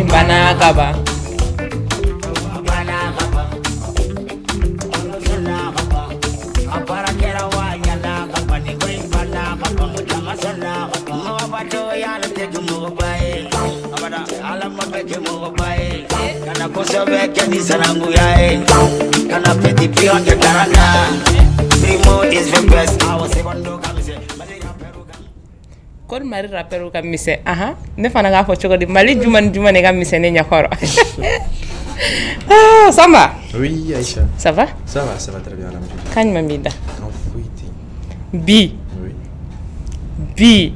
bana kaba Kod mari rapperu kam mise aha ne fana ga fo chogodi mali juman ne kam mise ne nyakoro ah Samba. Oui Aïcha. Ça va très bien la musique. Kagne mamida En fouiti. Bi Oui. Bi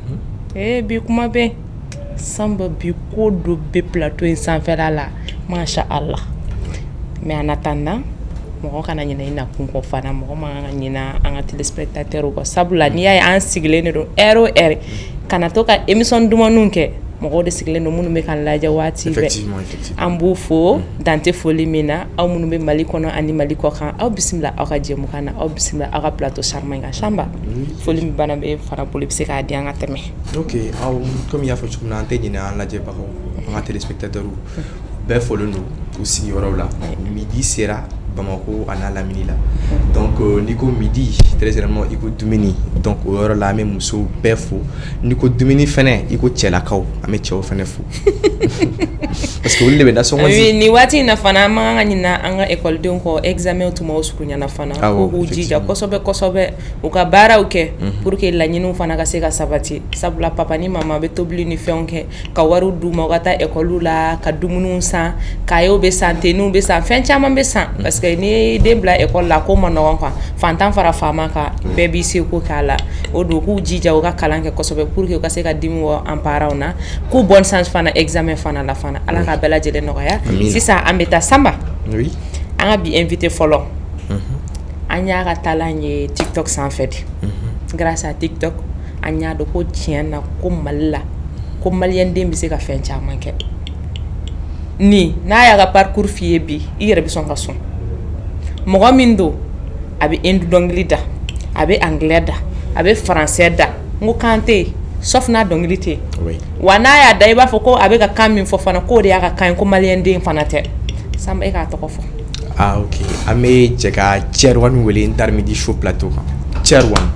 bi kuma be Samba bi ko do be plateau in sanfɛ la masha Allah mais en attendant mɔgɔ kana ɲina ina kunko fana mɔgɔ ma ka ɲina an ka téléspectateurs ko sabula ni y'a an sigilen de don heure kana to ka émission dumanun kɛ mɔgɔ de sigilen don minnu bɛ kan lajɛ waati bɛɛ Effectivement. an b'u fo dante foli min na aw minnu bɛ Mali kɔnɔ ani Mali kɔkan aw bisimila aw ka jɛmukan na aw bisimila aw ka plateau charmant kan Samba foli min bana bɛ fara bolo bɛ se k'a di an ka tɛmɛ. Ok, comme il y a fait an tɛ ɲinɛ an lajɛbagaw an ka téléspectateurs bɛɛ folen don u sigiyɔrɔw la midi sera Bamako ana Lamini la donc niko midi très généralement iko dumuni donc o yɔrɔ la an bɛ musow bɛɛ fo niko dumuni fɛnɛ iko cɛlakaw an bɛ cɛw fɛnɛ fo parce que olu de bɛ nasɔngɔ di. Oui, ni waati in na fana an man ka ɲina an ka ekɔlidenw kɔ examen tuma o surunyana fana ko k'u jija kosɛbɛ u ka baaraw kɛ pour que laɲiniw fana ka se ka sabati sabula papa ni mama bɛ tobili ni fɛnw kɛ ka wariw d'u ma u ka taa ekɔliw la ka dumuniw san kayew bɛ san teniw bɛ san fɛn caman bɛ san parce que ni den bila ekɔli la ko ma nɔgɔn quoi fantan fara faama kan bɛɛ b'i se ko k'a la o don k'u jija u ka kalan kɛ kosɛbɛ pour que u ka se ka dimi wɔ an parents na k'u bonne chance fana examen fana la fana ala ka bɛɛ lajɛlen nɔgɔya sisan an bɛ taa Samba oui an ka bi invité fɔlɔ an y'a ka talan ye TikTok sanfɛ de grâce à TikTok an y'a dɔn ko tiɲɛ na ko Mali la ko maliyɛn den bɛ se ka fɛn caman kɛ ni n'a y'a ka parcours f'i ye bi i yɛrɛ bɛ sɔn ka sɔn mɔgɔ min don a bɛ hindu dɔnkili da a bɛ anglais da a bɛ français da n ko kan tɛ yen sauf n'a dɔnkili tɛ yen wa n'a y'a da i b'a fɔ ko a bɛ ka kan min fɔ fana k'o de y'a ka kan ye ko maliyɛn den fana tɛ Samba e k'a tɔgɔ fɔ. Ah ok an bɛ jɛ ka Chairwan wele n taara midi show plateau kan Chairwan.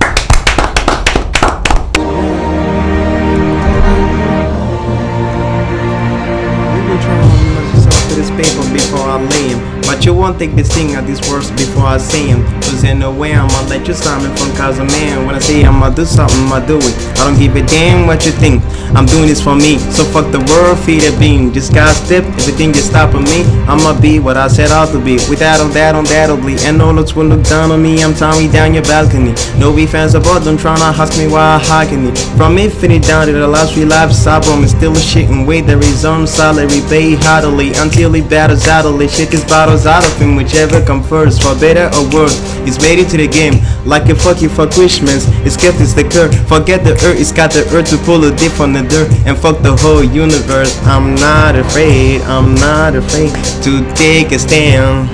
This paper before I lay him, but you won't take this thing at these words before I say him. Cause in a way I'ma let you stop me from cause a man. When I say I'ma do something, I do it. I don't give a damn what you think. I'm doing this for me, so fuck the world, feed a beam. Just got step, everything just stopping me. I'ma be what I said I to be. Without on that, undoubtedly. And no looks will look down on me. I'm tying me down your balcony. No be fans about them tryna ask me why I hogging it. From infinite down to the last relapse album, it's still a shit and wait. There is salary, pay heartily until he battles outly. Shit his bottles out of him, whichever comes first, for better or worse. He's made it to the game, like a fuck you for Christmas. It's kept it's the curve. Forget the earth, it's got the earth to pull a dip on the dirt and fuck the whole universe. I'm not afraid to take a stand.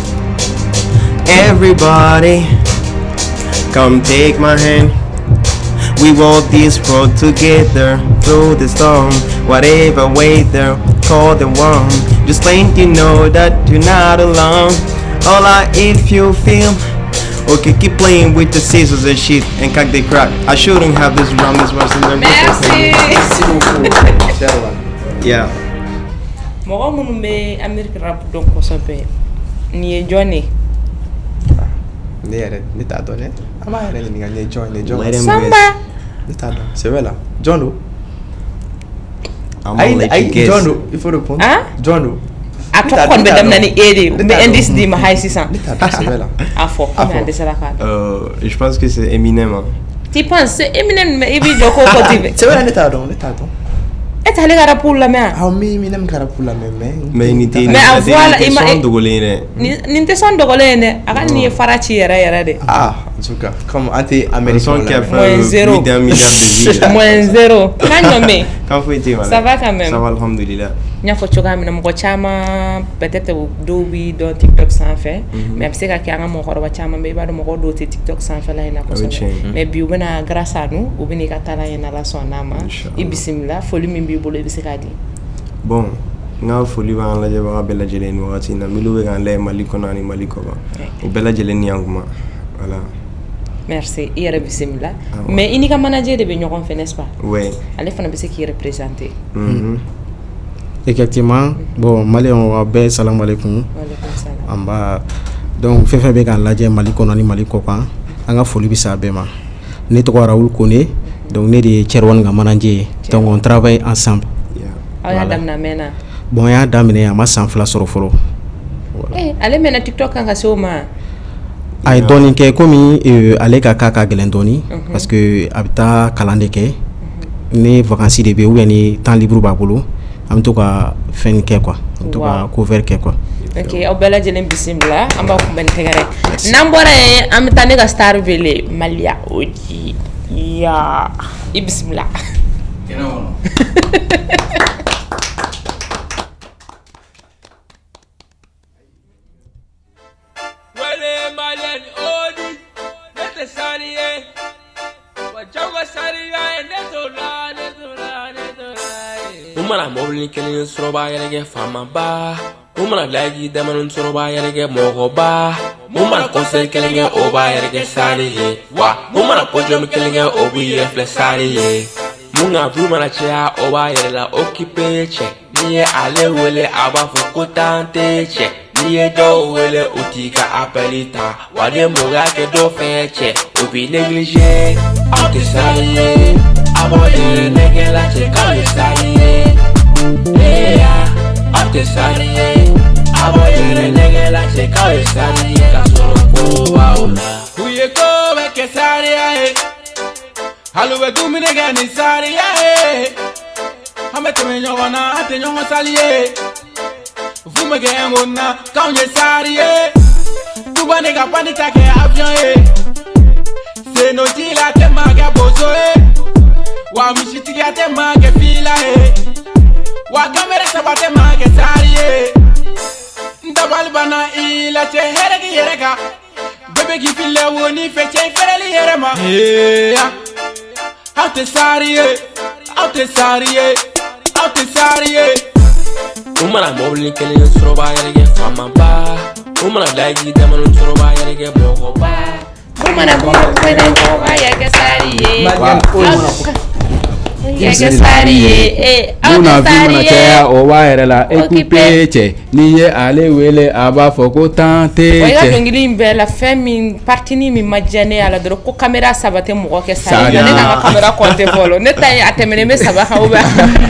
Everybody, come take my hand. We walk this road together through the storm. Whatever weather, cold and warm, just letting you know that you're not alone. Holla if you feel. Okay, keep playing with the scissors and shit and cock the crack. I shouldn't have this wrong, this was in the Merci. Yeah. Mɔgɔ minnu bɛ Amérique rap dɔn kosɛbɛ nin ye jɔn de? Ne yɛrɛ ne t'a dɔn dɛ an b'a yɛrɛ ɲininka nin ye jɔn ne Samba ne t'a dɔn c'est vrai là jɔn do I'm gonna let you guess. jɔn do il faut répondre jɔn do a tɔgɔ kɔni bɛ daminɛ ni e de n bɛ indice d'i ma hali sisan ne t'a dɔn c'est vrai là a fɔ komi a dɛsɛra k'a dɔn. Je pense que c'est Eminem. Hein. Tu penses c'est Eminem mais i b'i jɔ ko kɔ c'est vrai ne t'a dɔn e t'ale ka rap lamɛn ah mais Eminem ka rap lamɛn mais nin tɛ mais a voix nin tɛ son dogolen ye dɛ nin tɛ son dogolen ye dɛ a ka nin ye fara ci yɛrɛ de. Ah en tout cas comme an tɛ américain qui a fait -0 plus d'1 milliard de vues -0 kan ɲɔmɛ kan foyi tɛ ça va quand même ça va alhamdulillah n y'a fɔ cogoya min na mɔgɔ caman peut-être dɔw b'i dɔn TikTok sanfɛ mais a bɛ se ka kɛ an ka mɔgɔkɔrɔba caman bɛ i b'a dɔn mɔgɔw dɔw tɛ TikTok sanfɛla in na kosɛbɛ mais bi u bɛna grâce à nous u bɛna i ka taala in ala sɔn n'a ma i bisimila foli min b'i bolo i bɛ se k'a di. Bon, nga foli ba la jaba bela jelen wati na milu be le maliko nani maliko ba bela jelen yanguma voilà merci yere bismillah mais ini ka manager de be ñokon fe n'est-ce pas oui ale fana be se qui représenter effectivement bon malien wa be salam alaikum wa alaikum salam amba donc fefe be kan lajɛ mali kɔnɔ ni mali kɔ kan an ka foli bi sa bɛɛ ma ne tɔgɔ Raoul Kone donc ne de ye Cherwan ka manager ye donc on travaille ensemble aw y'a damina mɛnna bon y'a daminɛ a ma san 2 sɔrɔ fɔlɔ ale mɛnna TikTok kan ka se o ma a ye dɔɔni kɛ komi ale ka ka gɛlɛn dɔɔni parce que a bɛ taa kalan de kɛ ni vacances de bɛ ou bien ni temps libre b'a bolo an bɛ to ka fɛn kɛ quoi an bɛ to ka cover kɛ quoi. Ok, aw bɛɛ lajɛlen bisimila an b'a kunbɛn ni tɛgɛrɛ n'an bɔra yen an bɛ taa ne ka star wele Malia Oji ya i bisimila Umana mobili kelen soroba yɛrɛ fama ba Umana lagi damanun soroba yɛrɛ mɔgɔ ba Umana kɔsɛ kelen kɛ o b'a yɛrɛ sari ye wa Umana pojɔmi kelen kɛ o b'i yɛrɛ filɛ sari ye mun ka vu mana caya o b'a yɛrɛ la occupé cɛ n'i ye ale wele a b'a fɔ ko tan tɛ cɛ n'i ye dɔw wele o t'i ka appeli ta wa ni mɔgɔya kɛ dɔ fɛ cɛ o b'i négligé aw tɛ sari ye a b'aw yɛrɛ nɛgɛ la cɛ k'aw ye sari ye aw tɛ sari ye a b'aw yɛrɛ nɛgɛ la cɛ k'aw ye sari ye ka sɔrɔ ko b'aw la u ye ko bɛ kɛ sariya ye hali u bɛ dumuni kɛ ni sariya ye an bɛ tɛmɛ ɲɔgɔn na an tɛ ɲɔgɔn sali ye fu bɛ kɛ mun na k'anw ye sari ye tuba ne ka pani ta kɛ avion ye senoji la tɛ maa kɛ bozo ye wa misitigiya tɛ maa kɛ fila ye wa kamera saba tɛ maa kɛ sari ye n dabali banna i la cɛ hɛrɛ k'i yɛrɛ kan bɛɛ bɛ k'i filɛ wo ni fɛ cɛ fɛrɛli yɛrɛ ma aw tɛ sari ye aw tɛ sari ye aw tɛ sari ye u mana mɔbili kelen sɔrɔ b'a yɛrɛ kɛ faama ba u mana lagi damanun sɔrɔ b'a yɛrɛ kɛ mɔgɔ ba u mana mɔbili kelen sɔrɔ b'a yɛrɛ kɛ sari ye Muna fi mana caya o b'a yɛrɛ la occupé cɛ n'i ye ale wele a b'a fɔ ko tan tɛ cɛ. O y'a dɔnkili in bɛɛ la fɛn min partini min ma diya ne y'a la dɔrɔn ko caméra saba tɛ mɔgɔ kɛ sari ye ne n'an ka caméra compter fɔlɔ ne ta ye a tɛmɛnen bɛ saba kan ou bien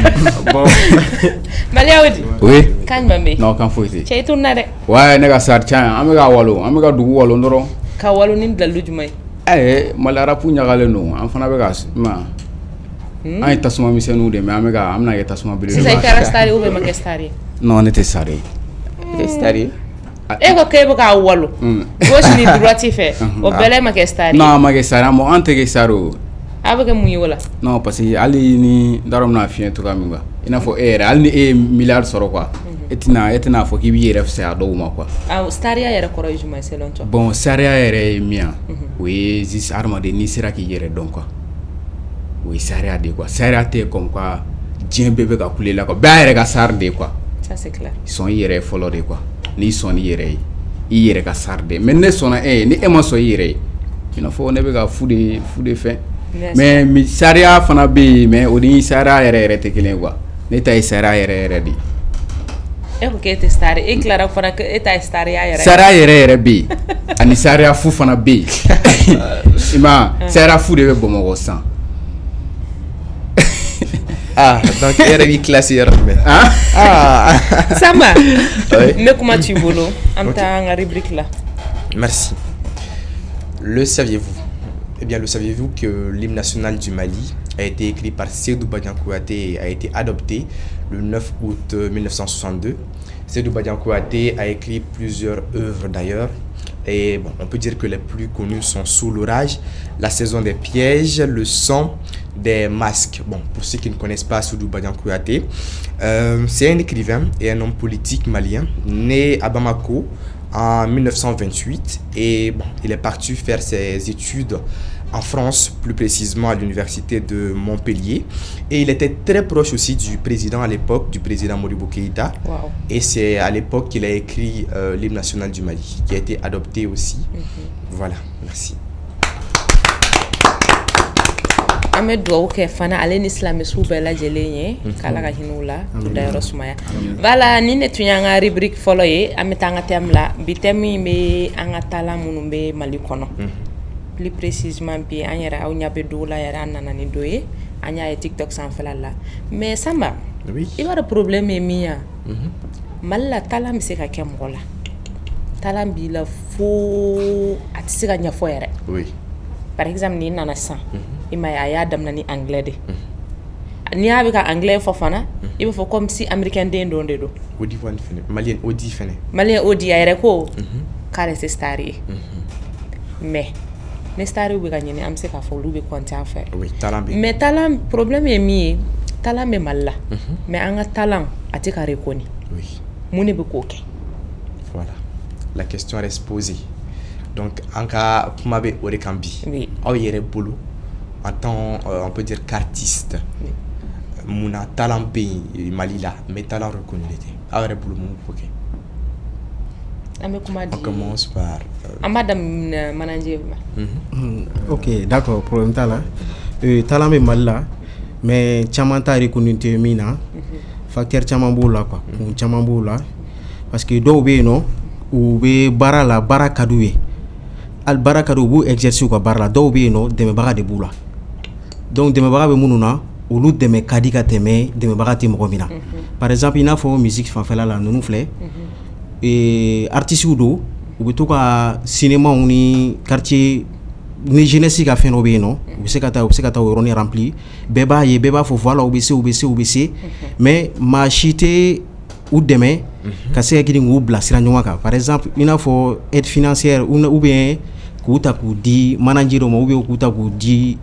Malia Oji oui kan jumɛn bɛ yen non kan foyi tɛ cɛ i tununa dɛ wa ne ka sari can an bɛ ka walo an bɛ ka dugu walo dɔrɔn ka walo ni dalilu jumɛn ye Mali arapu ɲagalen don an fana bɛ ka ma an ye tasuma misɛnninw de mais an bɛna kɛ tasuma belebeleba sisan i kɛra star ye ou bien ma kɛ star ye non ne tɛ star ye e tɛ star ye e ko k'e bɛ k'a walo gauche ni droite fɛ o bɛɛ la e ma kɛ star ye non an ma kɛ star ye an tɛ kɛ star o a bɛ kɛ mun ye o la non parce que hali ni n t'a dɔn n bɛna fiɲɛ cogoya min quoi i n'a fɔ e yɛrɛ hali ni e ye miliyari sɔrɔ quoi e tɛna fɔ k'i b'i yɛrɛ fisaya dɔw ma quoi stariya yɛrɛ kɔrɔ ye jumɛn selon toi bon sariya yɛrɛ ye min ye o ye hadamaden n'i sera k'i yɛrɛ dɔn quoi o ye sariya de quoi sariya tɛ comme quoi diɲɛ bɛɛ bɛ ka kule la quoi bɛɛ y'a yɛrɛ ka sari de quoi ça c'est clair sɔn i yɛrɛ fɔlɔ de quoi n'i sɔn i yɛrɛ ye i yɛrɛ ka sari de mais ne sɔnna e ye ni e ma sɔn i yɛrɛ ye i n'a fɔ ne bɛ ka fu de fɛn mais sariya fana bɛ yen mais o ni sariya yɛrɛ tɛ kelen quoi ne ta ye sariya yɛrɛ de e ko k'e tɛ star e tilara fana ko e ta ye sariya yɛrɛ sariya yɛrɛ bɛ yen ani sariya fu fana bɛ yen i ma sariya fu de bɛ Bamakɔ san ah donc yɛrɛ b'i classé yɔrɔ jumɛn ah Samba n bɛ kuma t'i bolo an bɛ taa an ka rubrique la merci le saviez-vous eh bien le saviez-vous que l'hymne national du Mali a été écrit par Sédou Badian Kouyaté et a été adopté le 9 août 1962. Sédou Badian Kouyaté a écrit plusieurs œuvres d'ailleurs. Et bon, on peut dire que les plus connus sont Sous l'orage, La saison des pièges, Le sang des masques. Bon, pour ceux qui ne connaissent pas Sédou Badian Kouyaté, c'est un écrivain et un homme politique malien né à Bamako en 1928 et bon, il est parti faire ses études en France, plus précisément à l'université de Montpellier. Et il était très proche aussi du président à l'époque, du président Modibo Keïta. Wow. Et c'est à l'époque qu'il a écrit l'hymne national du Mali, qui a été adopté aussi. Voilà, merci. Ahmed Douaouke fana ale ni islamisme bela jelenye kala ka hinula to dayro sumaya voilà ni ne tunyanga rubrique foloye ametanga temla bitemi me anga tala munumbe Mali kono plus précisément bi anyara aw nyabe doula yara nana ni doye anya e TikTok sans falala mais samba oui il y a un problème mia malla tala mi se ka kemola tala bi la fo atisika nya fo yare oui par exemple ni nana san ima ya dam na ni anglais de ni abi ka anglais fo fana ibe fo comme si américain de ndonde do odi wan fene malien odi ayre ko kare se stari mais ne stari bi gagné am se ka fo lu be konta faire oui talent mais talent problème est mi talent me malla mais anga talent atika rekoni oui mune be ko ke voilà la question reste posée donc en cas kumabe orekambi oui aw yere bolo en tant on peut dire qu'artiste oui. Mon talent pays Mali là mais talent reconnu était aw yere bolo mon poké on commence par madame manager ok d'accord problème talent me Mali là mais chaman ta reconnu te mina facteur chaman bo là quoi chaman bo là parce que do be no ou be bara la bara kadoué al baraka do bu exercice ko barla do be no deme baga de bula donc deme baga be mununa olu deme kadika teme deme baga te mo mina par exemple ina fo musique fan fela la nunu flé et artiste do ou to ka cinéma ni quartier ni jeunesse ka feno be no ou se kata roni rempli beba fo voilà ou bc mais ma chité ou deme ka se ki ngu bla sira nyonga par exemple ina fo aide financière ou bien kuta ku di manajiro mo ube kuta ku di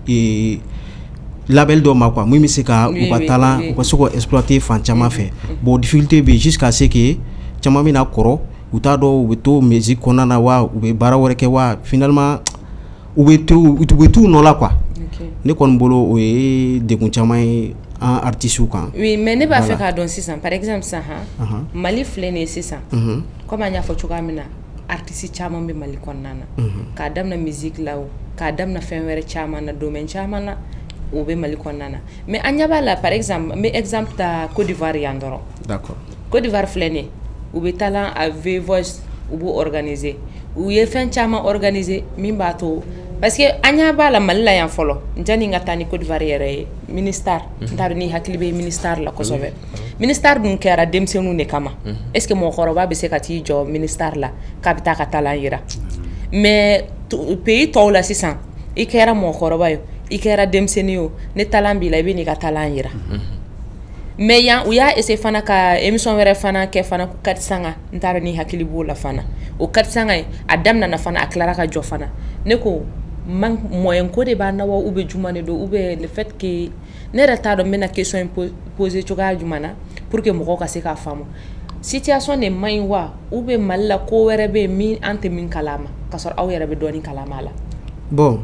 label do ma quoi mi se ka ou ba talent ou ko exploiter fan chama fait bon difficulté be jusqu'à ce que chama mi na koro uta do to musique konana wa ou be bara wore ke wa finalement ou be tout non là quoi ne kon bolo o e de kun chama en artiste kan oui mais ne ba fait ka don 600 par exemple ça Mali flene 600 comme anya fo chukamina artiste chama be Mali konnana ka dam na musique law ka dam na fenwere chama na domaine chama na o be Mali konnana mais anya bala par exemple mais exemple ta Côte d'Ivoire yandoro d'accord Côte d'Ivoire flene ou be talent avec voice ou bo organiser ou ye fen chama organiser min bato parce que anya bala Mali la yan folo njani ngatani Côte d'Ivoire yere ministère ndar ni haklibe ministère la ko sobe ministère dun kera demsenu ne kama est-ce que mo khoroba be se kati jo ministère la kapita ka talent yira mais pays to la 600 ikera mo khoroba yo ikera demsenu yo ne talent bi la be ni ka talent yira mais ya ou ya ese fana ka émission wéré fana ke fana ku 400 ndar ni haklibo la fana o 400 adamna na fana aklara ka jo fana ne ko man moyen ko de ba na wa ube jumane do ube le fait que ne rata do mena question poser choga jumana pour que moko ka se ka famo situation ne mai wa ube malla ko were be mi ante min kalama kasor aw yere be doni kalama la bon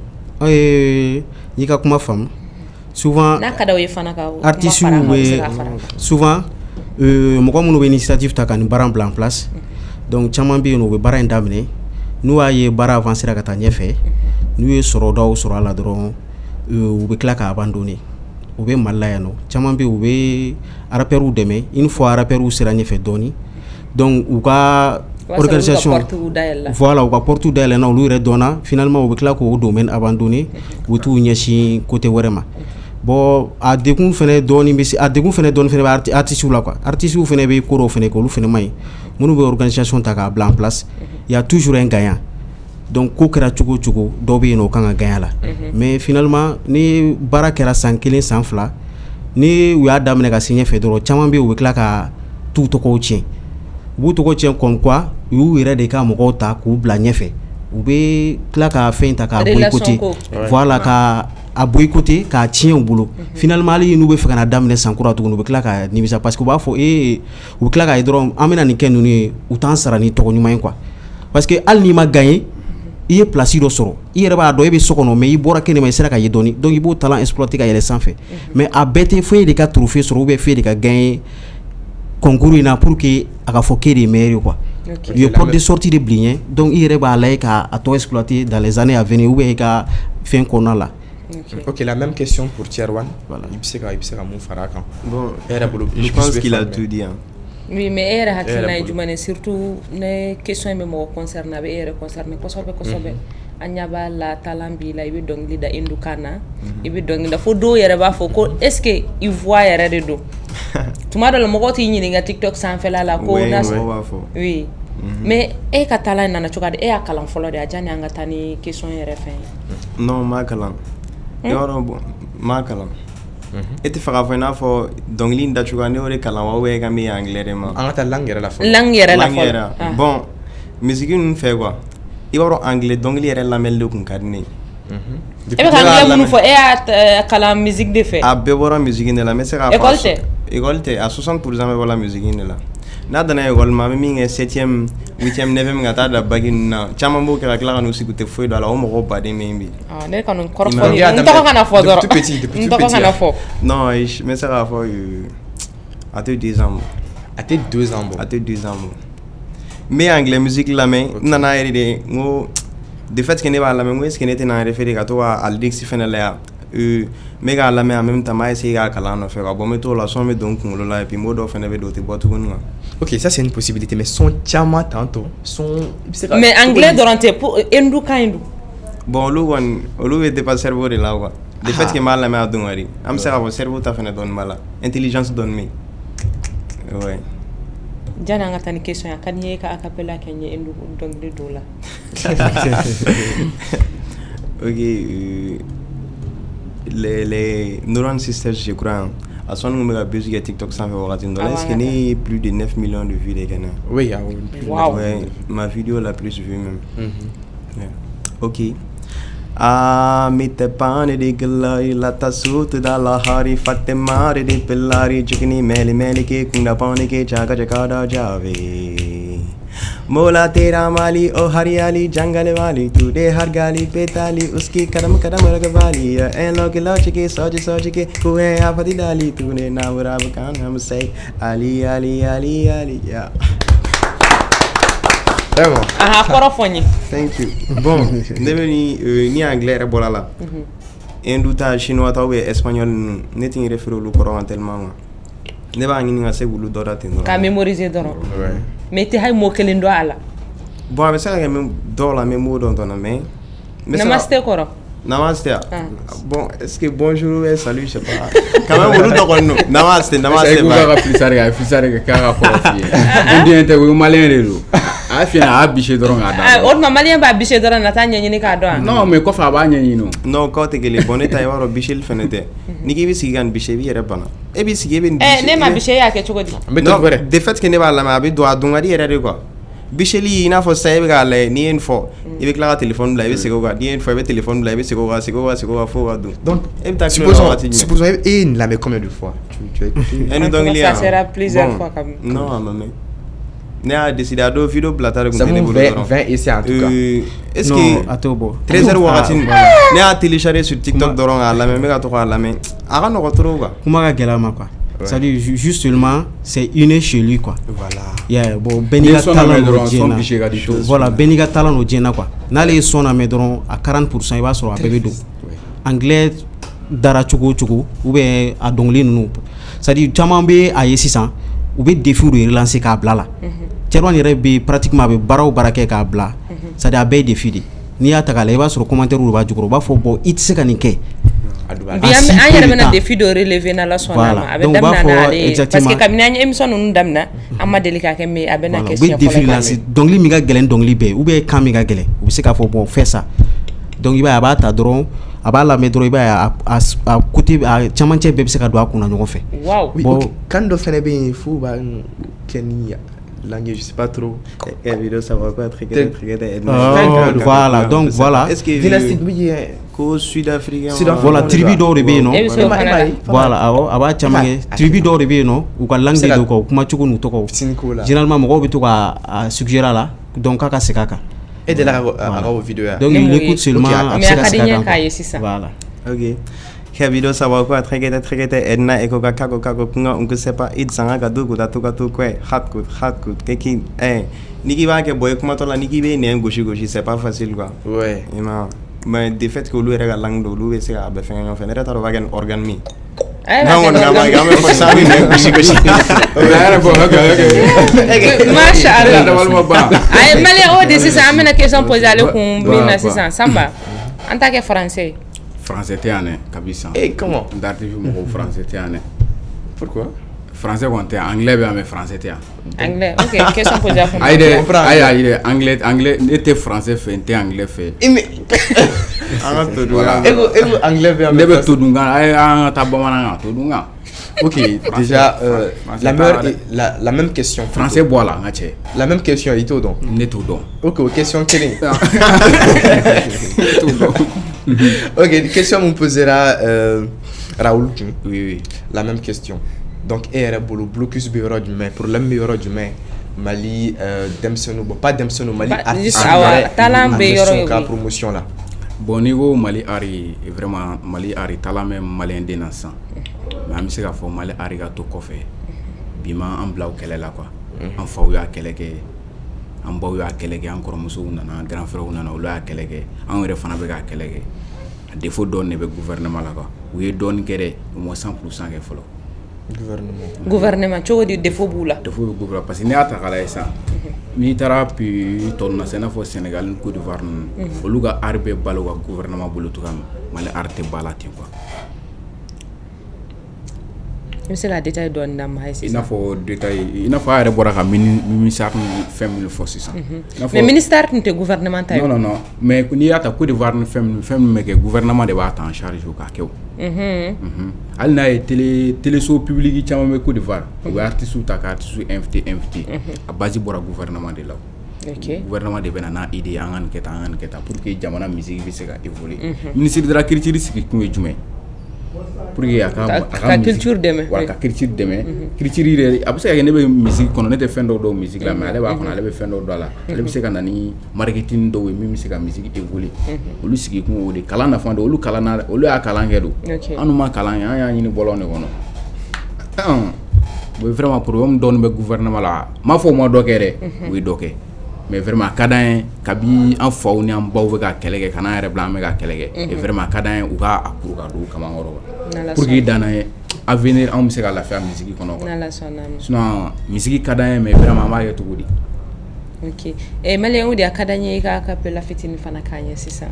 ni ka kuma fam souvent na kada we fana ka artiste souvent moko mun be initiative ta kan baran plan place donc chaman be no be baran damne nous aye bara avancer ka ta nyefe nous ye soro daw soro ala dron ou be kla ka abandonner ou be malaya no chaman be ou be rapperu deme une fois rapperu sera nyefe doni donc ou ka organisation voilà ou ka portu dale na lu re dona finalement ou be kla ko domaine abandonné ou tout nyeshi côté werema bon a dekun fene doni be a dekun fene doni fene artiste la quoi artiste fene be koro fene ko lu fene mai munu be organisation ta ka en place il y a toujours un gagnant donc ko kera chugo do be no kan gagnant la mais finalement ni bara kera san kelen san fla ni u ya damene ka signer fe doro chama be u kla ka tout to ko chien bu to ko chien kon quoi u ire de ka mo ko ta ku bla nyefe u be kla ka fin ta ka boycotter voilà ka a boycotter ka chien au boulot finalement ali nous be fa na damene san kura to no be kla ka ni bisa parce que ba fo u kla ka doro amena ni kenu ni utan sara ni to ko nyuma quoi parce que al ni ma gagner il est placé au soro i yɛrɛ b'a dɔn e bɛ so kɔnɔ mais i bɔra kɛnɛ ma i sera ka ye dɔɔni donc i b'o talent exploiter ka yɛlɛ sanfɛ mais a bɛɛ tɛ fo e de ka trophée sɔrɔ ou bien fo e de ka gagner concours in na pour que a ka fɔ k'e de ye meilleur quoi. Il y a porte de sortie de blier donc il y a à tout exploiter dans les années à venir ou à fin qu'on a là. Ok, la même question pour Tierwan. Voilà. Bon, je pense qu'il a tout dit. Hein. Oui, mais elle a dit surtout les questions me concernent elle concerne kosobe anyaba la talambi la ibi dong lida indukana ibi dong da fodo yere ba foko est-ce que il voit yere de do tuma do le mokoti nyini nga TikTok sans fait la ko na oui mais e ka tala nana chokade e akalan folo de ajani anga tani question yere fin non ma kalan yoro ma kalan eti faga fo na fo dongli nda chugane ore kalan wa we ga mi anglais ma anga langere la fo bon musique nous fait quoi il va anglais dongli yere la mel kun kadine e be anglais mun fo e kalan musique de fait a be wora musique ne la mais c'est écolte à 60% me wala musique ne la na dana école ma mi ngi 7e 8e 9e ngata da bagin na chama mbo kala kala no sikute foi do la o mo ba de membi ah ne kanon korfo ni ntoko kana fo doro ntoko kana fo non mais ça va fo à te 2 ans à te 2 ans à te 2 ans mais anglais musique la mais nana hérité ngo de fait que ne ba la mais est-ce que ne tena référé ka to al dixi fenela mais ga la mais en même temps ma essayer ga kala no faire bon mais to la son mais donc ngolo la et puis modo fene be do te botu gonga. Ok, ça c'est une possibilité mais son chama tantôt son mais anglais dorante pour endu kaindu bon lu était pas cerveau de là quoi de fait que mal la mais adungari am sera votre cerveau ta fene don mala intelligence donne me ouais jana ngata ni question ya kanye ka acapella kenye endu donc de dola ok les Neuron Sisters je crois à son numéro de musique TikTok sans faire rater est-ce qu'il y a plus de 9 millions de vues les gars oui wow. Ouais, ma vidéo la plus vue même yeah. Ok ah mette pane di galai la tasut dalla hari fatte mare di pellari chickeni mele che kunda pane che jaga da jave मोला तेरा माली ओ हरियाली जंगल वाली तूने हर गाली पे ताली उसकी कदम लगवाली ए लोग लौच के सोच के कुएं आफती डाली तूने नाम राम कान हम से आली आली आली आली या vraiment ah korofoni thank you bon devenu ni anglais bola la induta chinois taw be espagnol netin refero lu koron tellement ne ba ngi nga segulu doda tin ka mémoriser doron mais te hay mo kelen do ala bon mais ça même do la même mot don mais namaste koro namaste bon est-ce que bonjour et salut je sais pas quand même on do non namaste c'est quoi flisare ka ka profi ndien te wo malien relo a fina a biche doron ada on ma malien ba biche doron na tanya ni ka do non mais ko fa ba nyi no non ko te gele boneta yoro biche le fenete ni ki bi sigan biche bi yere bana e bi sige ben ne ma biche ya ke chogodi de fait que ne ba la ma bi do adungari yere ko bicheli ina fo sai ga le ni info ibe kla téléphone la ibe sego ga ni info ibe téléphone la ibe sego ga fo ga donc supposons et la mais combien de fois tu as écouté ça sera plusieurs fois comme non maman ne a décidé à do vidéo platare comme télé 20 essais en tout cas est-ce que atobo 13h wakati ne a téléchargé sur TikTok doron ala mais ga to ala mais aga no ko tro ga kuma ga gelama quoi ça dit juste seulement c'est une chez lui quoi voilà yeah bon beniga talent voilà beniga talent no jena quoi n'ale sona me doron à 40% il va sur abebe do anglais dara chugo ou bien a dongli nous ça dit chamambe a 600 ou bien défi de relancer ka bla la tierwan yere be pratiquement be baraw barake ka bla ça dit a be défi ni ya takala il va sur commentaire ou ba jukro ba fo bo it se kanike bien an yɛrɛ bɛna défi dɔ relever na la sɔnna ma a bɛ daminɛ n'ale parce que kabini an ye émission ninnu daminɛ an ma deli k'a kɛ mais a bɛna kɛ siɲɛ fɔlɔ dɔnkili min ka gɛlɛn dɔnkili bɛɛ ou bien kan min ka gɛlɛn u bɛ se k'a fɔ bon fais ça donc i b'a ye a b'a ta dɔrɔn a b'a lamɛn dɔrɔn i b'a ye a côté a camancɛ bɛɛ bɛ se ka don a kunna ɲɔgɔn fɛ. waaw bon kan dɔ fɛnɛ bɛ yen fo b'a kɛ ni langue je sais pas trop vidéo ça va pas être très voilà donc voilà est-ce que dynastique bi ko sud-africain voilà tribu dɔw de bɛ yen nɔ voilà awɔ a b'a caman kɛ tribu dɔw de bɛ yen nɔ u ka langue de ko kuma cogo n'u tɔgɔ généralement mɔgɔw bɛ to ka suggérer a la donc k'a ka segin a kan Et de la vidéo. Donc il écoute seulement. Mais académien kaye c'est ça. Voilà. Ok. Kaya video sawa ko trekete edna eko kako kunga unku sepa id sanga ka duku tu kwe hat kut keki niki ba ke boy kuma tola niki be ne gauche c'est pas facile quoi. Ouais. Mais de fait que lu era lang do lu se a be fenga fenera taro wagen organ mi. Non, game for sami ne gauche. Masha Allah. Ay mali o de c'est ça amena question poser ale ko bina c'est ça samba. En tant que français. Français t'es année kabisa. Et comment? D'artifice mon français t'es année. Pourquoi? Français quand t'es anglais mais français t'es. Anglais. OK, question posée pour moi. Aïe anglais était français fait t'es anglais fait. Mais anglais mais tout dunga ay ta bamana tout dunga. OK, déjà la même question. Français voilà ngache. La même question ito donc. Neto donc. OK, question quelle OK, question on posera Raoul. Oui. La même question. Donc era bolo blocus bureau du mai problème bureau du mai Mali Demseno pas Demseno Mali artiste talent bureau ka promotion là. Bon niveau Mali Ari vraiment Mali Ari talent même malien dénasant. Mais am se ka fo Mali Ari ga to kofé. Bima am blaw kele la quoi. En faw ya kele ke an baw ya kele ke encore muso nana grand frère nana o la kele ke an re fana be ka kele ke. Défaut donné be gouvernement la quoi. Oui donne kéré au moins 100% ke folo. Gouvernement tu veux défaut boula défaut gouvernement parce que ni ata kala ça ni tara puis ton na fo Sénégal ni Côte d'Ivoire oluga arbe baloga gouvernement bolo to kam mala arte balati quoi c'est la détail don ndam hay c'est il faut détail il faut arrêter bora ka ministère femme le force ça mais ministère te gouvernement tay non mais ni ata Côte d'Ivoire femme mais que gouvernement de ba en charge au ka kew al na télé so public chama me Côte d'Ivoire ou artiste ou ta artiste invité a base bora gouvernement de là OK gouvernement de benana idée angan keta pour que jamana musique bi se ka évoluer ministre de la culture c'est qui est jume pour que la culture demain la culture demain culture après ça ne be musique kono ne te fendo do musique la mais ale ba kono ale be fendo do la ale be se ka nani marketing do we mi se ka musique évoluer olu sigi ko o de kala na fando olu kala na olu ya kala ngedo anu ma kala ya ni bolone kono vraiment problème don be gouvernement la ma fo mo dokere oui doké mais vraiment kadan kabi en faw ni en baw ga kelege kana re blanc me ga kelege et vraiment kadan ou ga akuru ga do kama ngoro pour que dans avenir on se ga la faire musique kono sinon musique kadan mais vraiment ma yeto gudi OK et malien ou dia kadanye ka kapela fitini fana kanye c'est ça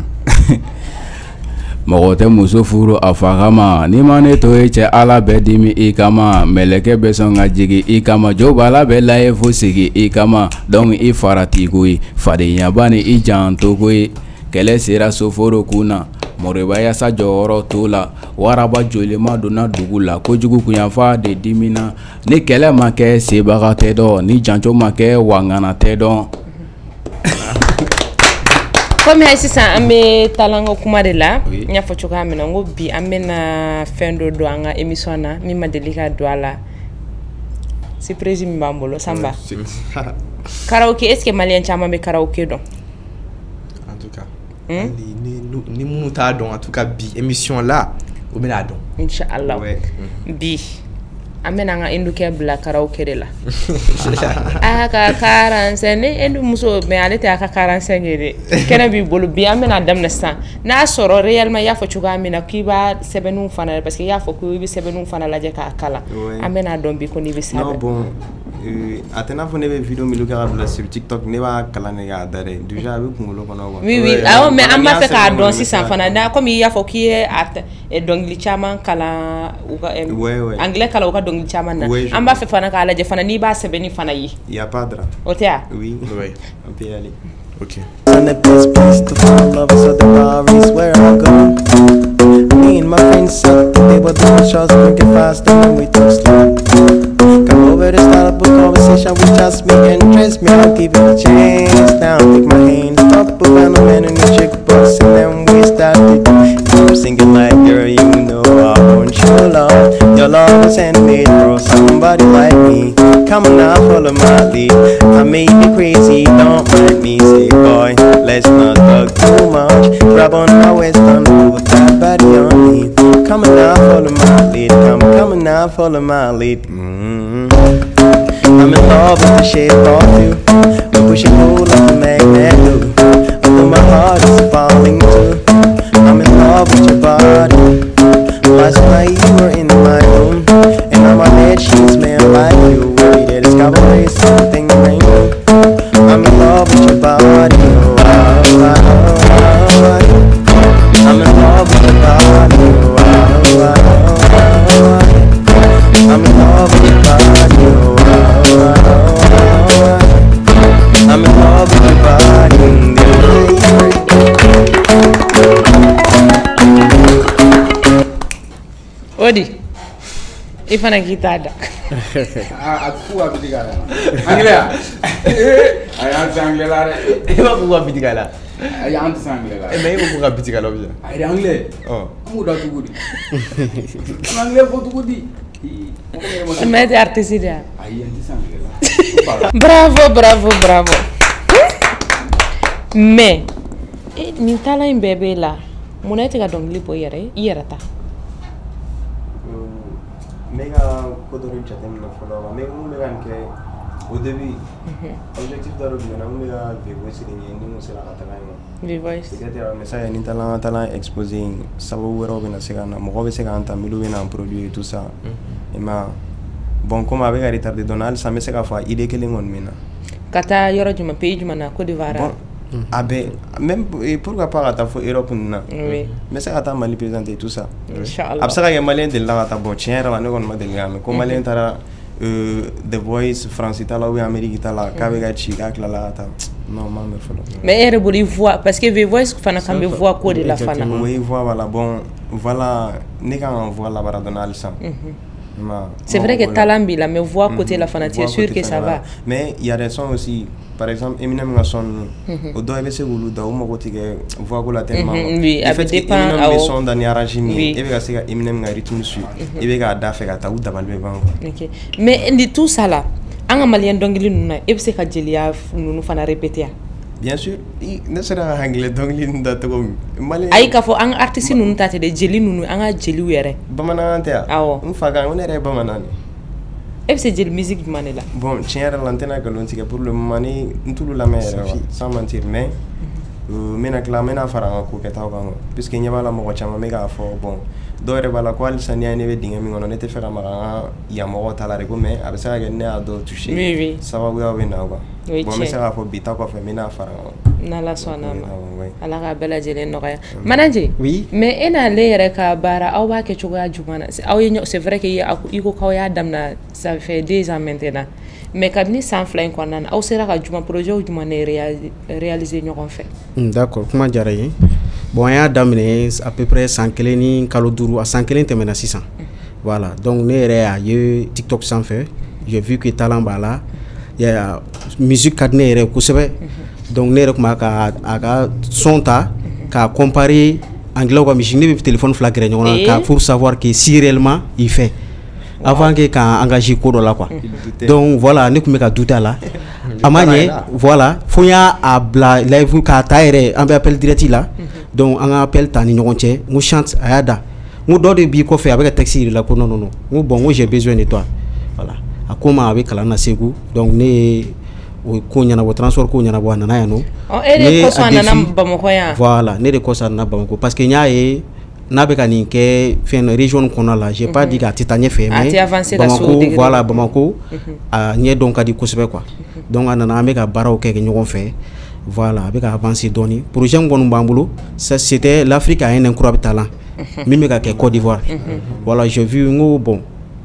Mogote muso furu afagama ni mane to eche ala bedimi ikama meleke besonga jigi ikama jobala bela e fosigi ikama donc I farati gui fade yabani I janto gui kele sera soforo kuna moreba ya sa joro tola waraba jolima dona dugula kojugu kunyafa de dimina ni kele make sebaga tedo ni jancho make wangana tedo comme ça ambe talango kuma de la nya fo choka amena ngo bi amena fendo do anga émission na mi ma delika do ala c'est président Bambolo samba karaoke est-ce que malien chama be karaoke don en tout cas ni muta don en tout cas bi émission là o mena don inchallah bi amena nga induke bla karaoke de la aka 45 ne endu muso me alete aka 45 de kena bi bolu bi amena damna sa na soro réellement ya fo chuga amena kiba sebenu fana parce que ya fo ko bi sebenu fana la je ka kala amena don bi ko ni bi sa non bon atena fo ne be vidéo mi luka bla sur TikTok ne ba kala ne ga dare déjà avec ngolo kono oui ah mais amma fe ka don 600 fana na comme ya fo ki at et donc li chama kala ou anglais kala ou donc li chama na amba fe fana kala je fana ni ba sebeni fana yi ya padra otea oui on peut y aller OK on the best place to fall love so the bar is where I go me and my friends sat they were doing shots drinking fast and we took slow come over to start up a conversation with just me and dress me I'll give it a chance now take my hand up around a man in the chick box and then we started I'm singing like girl you know I want your love was handmade for somebody like me come on now follow my lead I made you crazy don't mind me say boy Strap on my waist, on move that body on me. Coming now, follow my lead. Coming now, follow my lead. I'm in love with the shape of you. We push and pull like a magnet do. Although my heart is falling too. I'm in love with your body. Last night you were in my room, and on my bed sheets smell like you. We did discover something rainbow. I'm in love with your body. Oh, oh, oh, oh, oh. I'm in love with your body. Oh, oh, oh, oh, oh. I'm in love with your body. Oh, oh, oh, oh. I'm in love with your body. Odi, ifana gitada. Aku abis digala. Anglia. Ayam sanglela. Ema buka bitigala. Ayam sanglela. Ema buka bitigala bisa. Ayam angle. Oh. Kamu dah tunggu di. Angle foto tunggu di. Mais des artistes dia. Ayam sanglela. Bravo, bravo, bravo. Mais ni tala in bebe la. Muna te ga dongli po yere ta. Mega kodoro chatem na follow. Mega nke au début objectif daro bi na mega voice ni mo sela katala ni voice peut-être message ni talent exposing sabu wero bi na sega na mo be sega anta milu bi na produit tout ça et ma bon comme avec retard de Donald ça me sega fa idée que lengon mina kata yoro juma pays juma na Côte d'Ivoire abe même pourquoi pas ta fo Europe na oui mais ça ata mali présenter tout ça inchallah absaka ya malien de la ta bon tiens la ne kon ma de gamme comme malien tara The Voice France itala ou Amérique itala kabega chika kala ta non me follow mais ere boli voix parce que The Voice fana quand me voix ko de la fana oui voix voilà bon voilà ne kan voix la bara Donald ça c'est vrai que talambi la mais voix côté la fana tu es sûr que ça va mais il y a des sons aussi par exemple Eminem a son au doit ebe se wulu da o mo tige voix ko la tellement oui avec des pas Eminem son dans arrangement ebe ga se ga Eminem ga rythme su ebe ga da fe ga ta u da balbe ban OK mais ndi tout ça là anga malien dongli nuna ebe se ka jelia nunu fana répéter bien sûr ne sera anglais dongli nda to malien ay ka fo ang artiste nunu tate de jeli nunu anga jeli were bamana ante awo mfaga on ere bamana et c'est de musique du manela bon tiens l'antenne que l'on pour le moment ni tout la mer sans mentir mais mena kla mena faranga ko ke taw kan puisque nyaba la mo chama mega fo bon do re bala ko al sania ne be dinga mi ngono ne te fera mara ya mo tala re ko me abisa ga ne ado toucher oui sababu ya we na ba bon me sera fo bita ko fe mena faranga na la sona ala ga bela jele no ya manager oui mais ena le yere ka bara aw ba ke chuga jumana aw c'est vrai que iko kaw ya damna ça fait 2 ans maintenant mais kabini sans flain ko nan aw sera ka juma projet o juma ne réaliser ñokon fait d'accord kuma jara yi bon ya damné à peu près 100 keleni kalo duru à 100 kelen temena 600 voilà donc ne réa ye TikTok sans fait j'ai vu que talent bala ya musique kadne re kusebe donc ne kuma ka aga sonta ka comparer anglais ko musique ne téléphone flagré ñokon ka pour savoir que si réellement il fait avant que quand engagé ko là quoi donc voilà ne kuma ka douter là amanye voilà foya a bla live ka taire en appel direct là donc on appelle tani ñokonche mu chante ayada mu do de bi ko fait avec taxi là ko non mu bon moi j'ai besoin de toi voilà akoma avec la na segu donc ne ko nyana bo transport ko nyana bo nana ya no ne ko so nana bamako ya voilà ne de ko sa nana bamako parce que nyaaye nabe ka nin ke fen région kono la j'ai pas dit ka titanie fait mais bamako voilà bamako a nye donc adi kosebe quoi donc anana me ka baraw ke ñogon fait voilà avec avancer doni projet ngonu bambulo ça c'était l'Afrique a un incroyable talent même ka Côte d'Ivoire voilà j'ai vu ngo bon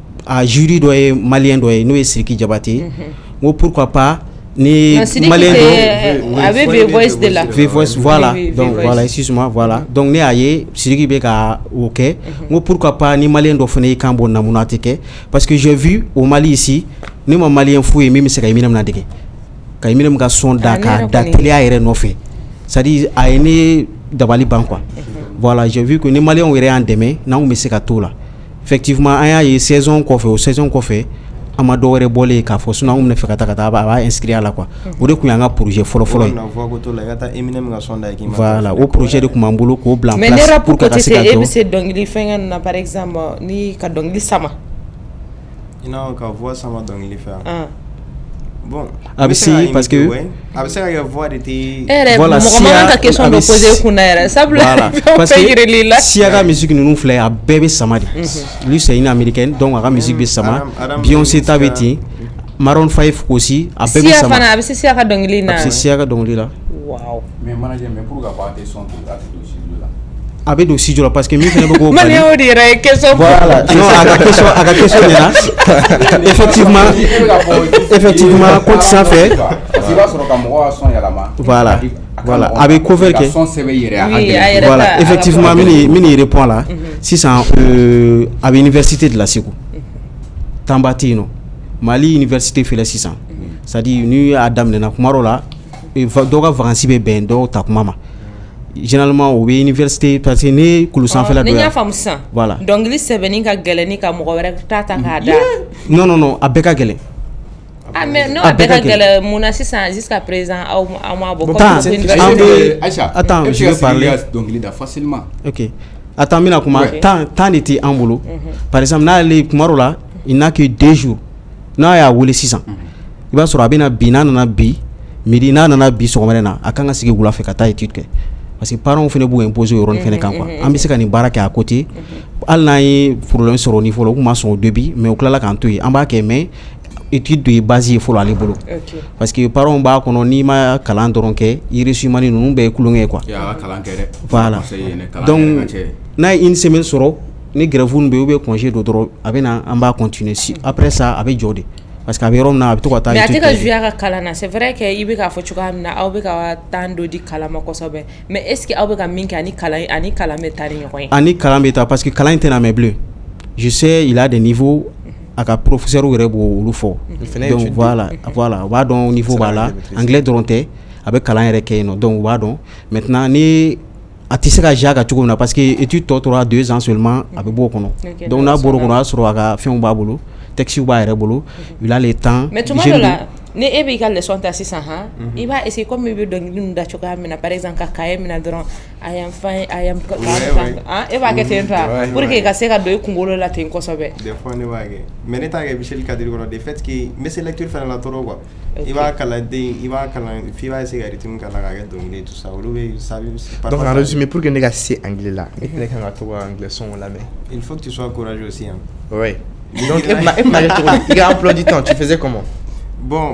a jury doye malien doye no esiki jabati ngo pourquoi pas ni malien avec V Voice de là V Voice voilà donc voilà excuse-moi voilà donc ne aye siriki be ka OK ngo pourquoi pas ni malien do fene kambo na munatike parce que j'ai vu au Mali ici ni ma malien fou et même c'est ka Eminem na deke ka Eminem ga son daka datelia ere no fait ça dit a ene dabali ban quoi voilà j'ai vu que ni malien were en demain na on me se ka tout là effectivement aya saison ko fait ama do wɛrɛ bɔlen k'a fɔ sinon an kun bɛ fɛ ka taa ka taa a b'a inscrire a la quoi o de kun y'an ka projet fɔlɔ-fɔlɔ ye voilà o projet de kun b'an bolo k'o bila en place pour que ka se ka dɔn. Mais ne rapport se dɔnkili fɛngɛ ninnu na par exemple ni ka dɔnkili sama. I n'a ka voix sama dɔnkili fɛ. Bon, ABC parce que ABC ka voix de ti voilà si ka question de poser kunna yɛrɛ sabula parce que si ka musique ninnu filɛ a bɛɛ bɛ sama de lui c'est une américaine donc a ka musique bɛ sama Beyoncé ta bɛ ten Maroon 5 aussi a bɛɛ bɛ sama a bɛ se Sia ka dɔnkili na a bɛ se Sia ka dɔnkili la waaw mais manager mais pour ka bɔ a tɛ son a tɛ don studio la a bɛ don studio la parce que min fana bɛ k'o bali o de yɛrɛ ye question voilà non a ka question de la effectivement compte sanfɛ parce que i b'a sɔrɔ ka mɔgɔw ka son yɛlɛma voilà a bɛ cover kɛ son sɛbɛn yɛrɛ a ka voilà effectivement min répond là sisan a bɛ université de la Segu Tamba tɛ yen nɔ Mali université filɛ sisan c'est à dire ni a daminɛna kuma dɔ la dɔw ka vacances bɛ bɛn dɔw ta kuma ma généralement au université parce que ne kulu sanfɛla dɔ ni y'a faamu sisan voilà dɔnkili sɛbɛnni ka gɛlɛn ni ka mɔgɔ wɛrɛ ta k'a da non a bɛɛ ka gɛlɛn mais non a bɛɛ ka gɛlɛn mun na sisan jusqu'à présent aw ma bɔ Aïcha attends je vais parler dɔnkili da facilement ok attends mina kuma temps de tɛ an bolo par exemple n'ale kuma dɔ la il n'a que 2 jours n'a y'a wele sisan i b'a sɔrɔ a bɛna bi n'a nana bi midi n'a nana bi sɔgɔmada na a kan ka sigi wula fɛ ka taa étude kɛ parce que parents fana b'u imposer o yɔrɔnin fana kan quoi an bɛ se ka nin baara kɛ à côté hali n'an ye problème sɔrɔ o niveau la u tun ma sɔn au début mais u tilala k'an to yen an b'a kɛ mais étude de ye base ye fɔlɔ ale bolo parce que parents b'a kɔnɔ n'i ma kalan dɔrɔn kɛ i reçu mani ninnu bɛɛ ye kulonkɛ ye quoi voilà donc n'a ye une semaine sɔrɔ ni grève bɛ yen ou bien congé do dɔrɔn a bɛ na an b'a continuer si après ça a bɛ jɔ de parce que a bɛ yɔrɔ min na a bɛ to ka taa mais a tɛ ka jouer a ka kalan na c'est vrai que i bɛ k'a fɔ cogoya min na aw bɛ ka temps dɔ di kalan ma kosɛbɛ mais est ce que aw bɛ ka min kɛ ani kalan bɛ taa ni ɲɔgɔn ye ani kalan bɛ taa parce que kalan in tɛna mɛn bilen je sais il a des niveaux a ka professeur yɛrɛ b'o olu fɔ donc voilà u b'a dɔn niveau b'a la anglais dɔrɔn tɛ a bɛ kalan yɛrɛ kɛ yen nɔ donc u b'a dɔn maintenant ni a tɛ se ka jouer a ka cogo min na parce que étude tɔ tora 2 ans seulement a bɛ bɔ o kɔnɔ donc n'a bɔra o kɔnɔ a y'a sɔrɔ a ka fɛnw b'a bolo texte b'a yɛrɛ bolo il a le temps mais tuma dɔ la ni e b'i ka leçon ta sisan i b'a essayer comme i bɛ dɔnkili ninnu da cogoya min na par exemple ka cahier minɛ dɔrɔn a y'an fan e b'a kɛ ten tɔ pour que ka se ka don i kunkolo la ten kosɛbɛ des fois ne b'a kɛ mais ne t'a kɛ Michel Kadiri kɔnɔ de fait que n bɛ se lecture fana la trop quoi i b'a kalan f'i b'a essayer ka rythme kalan ka kɛ dɔnkili tout ça olu bɛ donc en résumé pour que ne ka se anglais la e fana kan ka to ka anglais son lamɛn il faut que tu sois courageux aussi hein ouais donc il y a emploi du temps tu faisais comment bon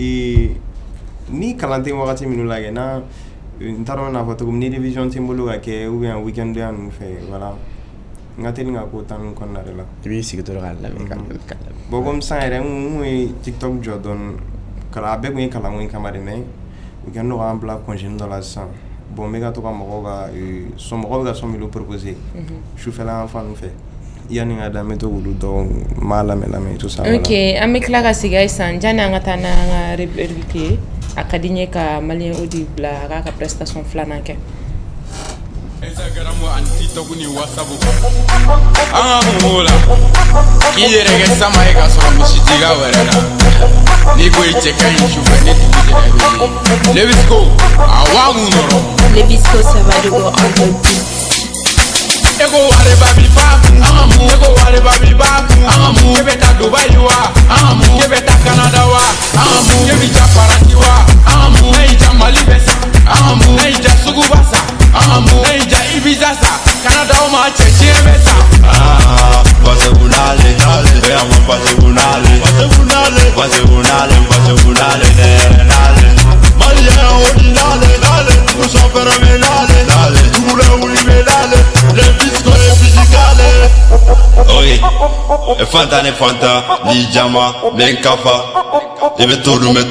ni kalanten wagati minnu la kɛ na n t'a dɔn n'a fɔ cogo min ni révision tɛ n bolo ka kɛ ou bien weekend yan ninnu fɛ voilà n ka teli ka ko temps ninnu kɔnɔna de la i b'i sigi dɔrɔn k'a lamɛn bon comme ça yɛrɛ n ye TikTok jɔ dɔɔni kalan a bɛɛ kun ye kalanko in kama de mais weekend dɔ k'an bila congé dɔ la sisan bon n bɛ ka to ka mɔgɔw bɛ ka son minnu proposer sufɛla yan fan ninnu fɛ yani nga da meto wulu do mala me tout ça ok an bɛ tila ka sigi a sisan jani an ka taa n'an ka rubrique ye a ka di n ye ka maliyɛn Odi bila a k'a ka prestation filanan kɛ Instagram ani TikTok ni WhatsApp an ka mun la k'i yɛrɛ kɛ sama ye ka sɔrɔ misitiga wɛrɛ la n'i ko i cɛ ka ɲi sufɛ ne dugu jɛra Levisco a waa mun nɔrɔ Levisco Savadogo on the beat. Ego wale babi babu, amu. Ego wale babi babu, amu. Kebeta Dubai wa, amu. Kebeta Canada wa, amu. Kebita Paranti wa, amu. Neija Mali besa, amu. Neija Sugu basa, amu. Neija Ibiza sa, Canada o ma cheche besa. Pase bunale, veamos pase bunale, pase bunale, nale. Malia ordinale, nous sommes phénoménales, nous le universale, les discos et physicales. Oye, Fanta ne Fanta, ni Jama, ben Kafa. Ibe todo, ibe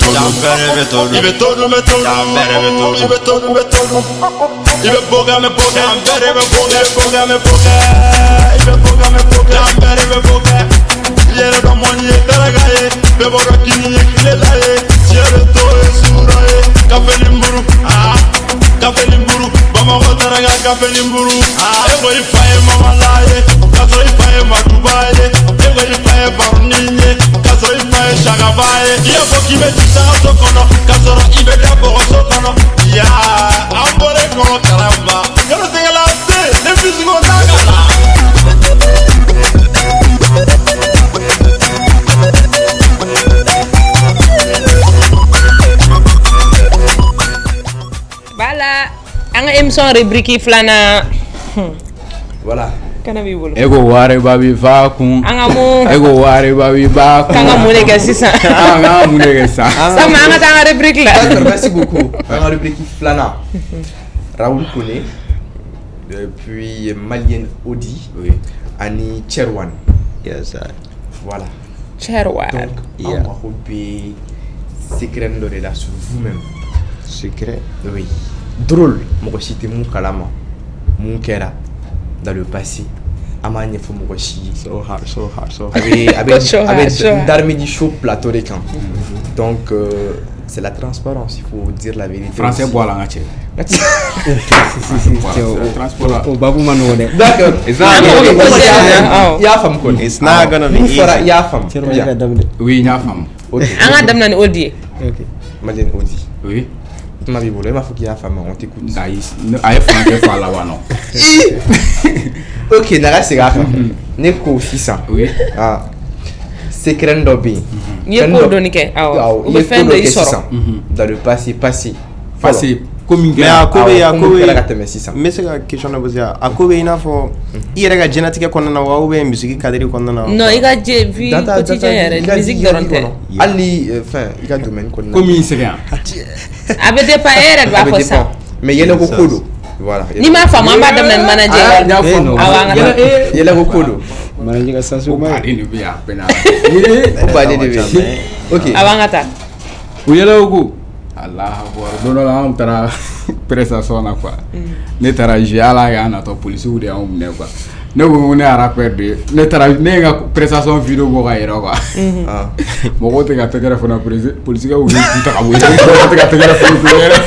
boga, ibe boga. Yere da money taragaye, be boga kini kilelaye, yere to esuraye, kafe limburu, bama ko taraga kafe limburu, e boy faye mama laye. kasoro ifaye madubaye ego ifaye barninye kasoro ifaye shagabaye iya bokibe tisato kono kasoro ibe daboro sokono ya ambore kono karamba yoro tegala se ne fisigo tagala Voilà, anga émission rubrique flana. Voilà. Kana bi bolo. Ego ware babi va kun. Anga mo. Ego ware babi ba kun. Kanga mo lega sisa. Anga mo lega sa. Sama anga tanga rubrique là. D'accord, merci beaucoup. Anga rubrique flana. Raoul Kone, puis Malienne Odi, oui. Annie Cherwan. Yes, sir. Voilà. Cherwan. Donc, Yeah. on va couper secret de là sur vous-même. Secret. Oui. Drôle. Moi, cité mon kalama. Mon kera. Dans le passé. Amanye faut moi chier. So hard, so hard, so hard. Avec d'armée du chaud plateau de camp. Donc, c'est la transparence, il faut dire la vérité. Français boit la ngache. O babu manone. D'accord. It's not gonna be. Ya femme kon. It's not gonna be easy. Ya femme. Oui, nya femme. Anga damna ni odi. OK. Madeleine Odi. Oui. Ma vie il faut qu'il y a femme, on t'écoute. Aïe français fa la wano. OK, nara c'est grave. Neko 600. Oui. Ah. Secret d'obi. Yeko donike. Ah. Ou be fin de isoro. Dans le passé. Passé. Comme Mais à Kobe, mais c'est la question de poser. À Kobe, il a fait. Il y a des génétiques qu'on a ou bien musique cadre qu'on a. Non, il a vie quotidienne, musique garantie. Ali, enfin, il a domaine qu'on a. Comme il c'est rien. Avec des paires, doit faire ça. Mais il y a le colo. Voilà. Ni ma femme, on va donner manager. Il y a le colo. Manager ça sur moi. Allez, ne bien pena. OK. Awangata. Où est le go? Allah akbar. Dono la am tara prestation na quoi. Ne tara jala ya na to police ou de am ne quoi. Ne ko ne ara perdre. Ne tara ne ga prestation vidéo go ga ira quoi. Ah. Mo ko te ga te gara fona police ga ou ta ka bo. Te ga te gara fona.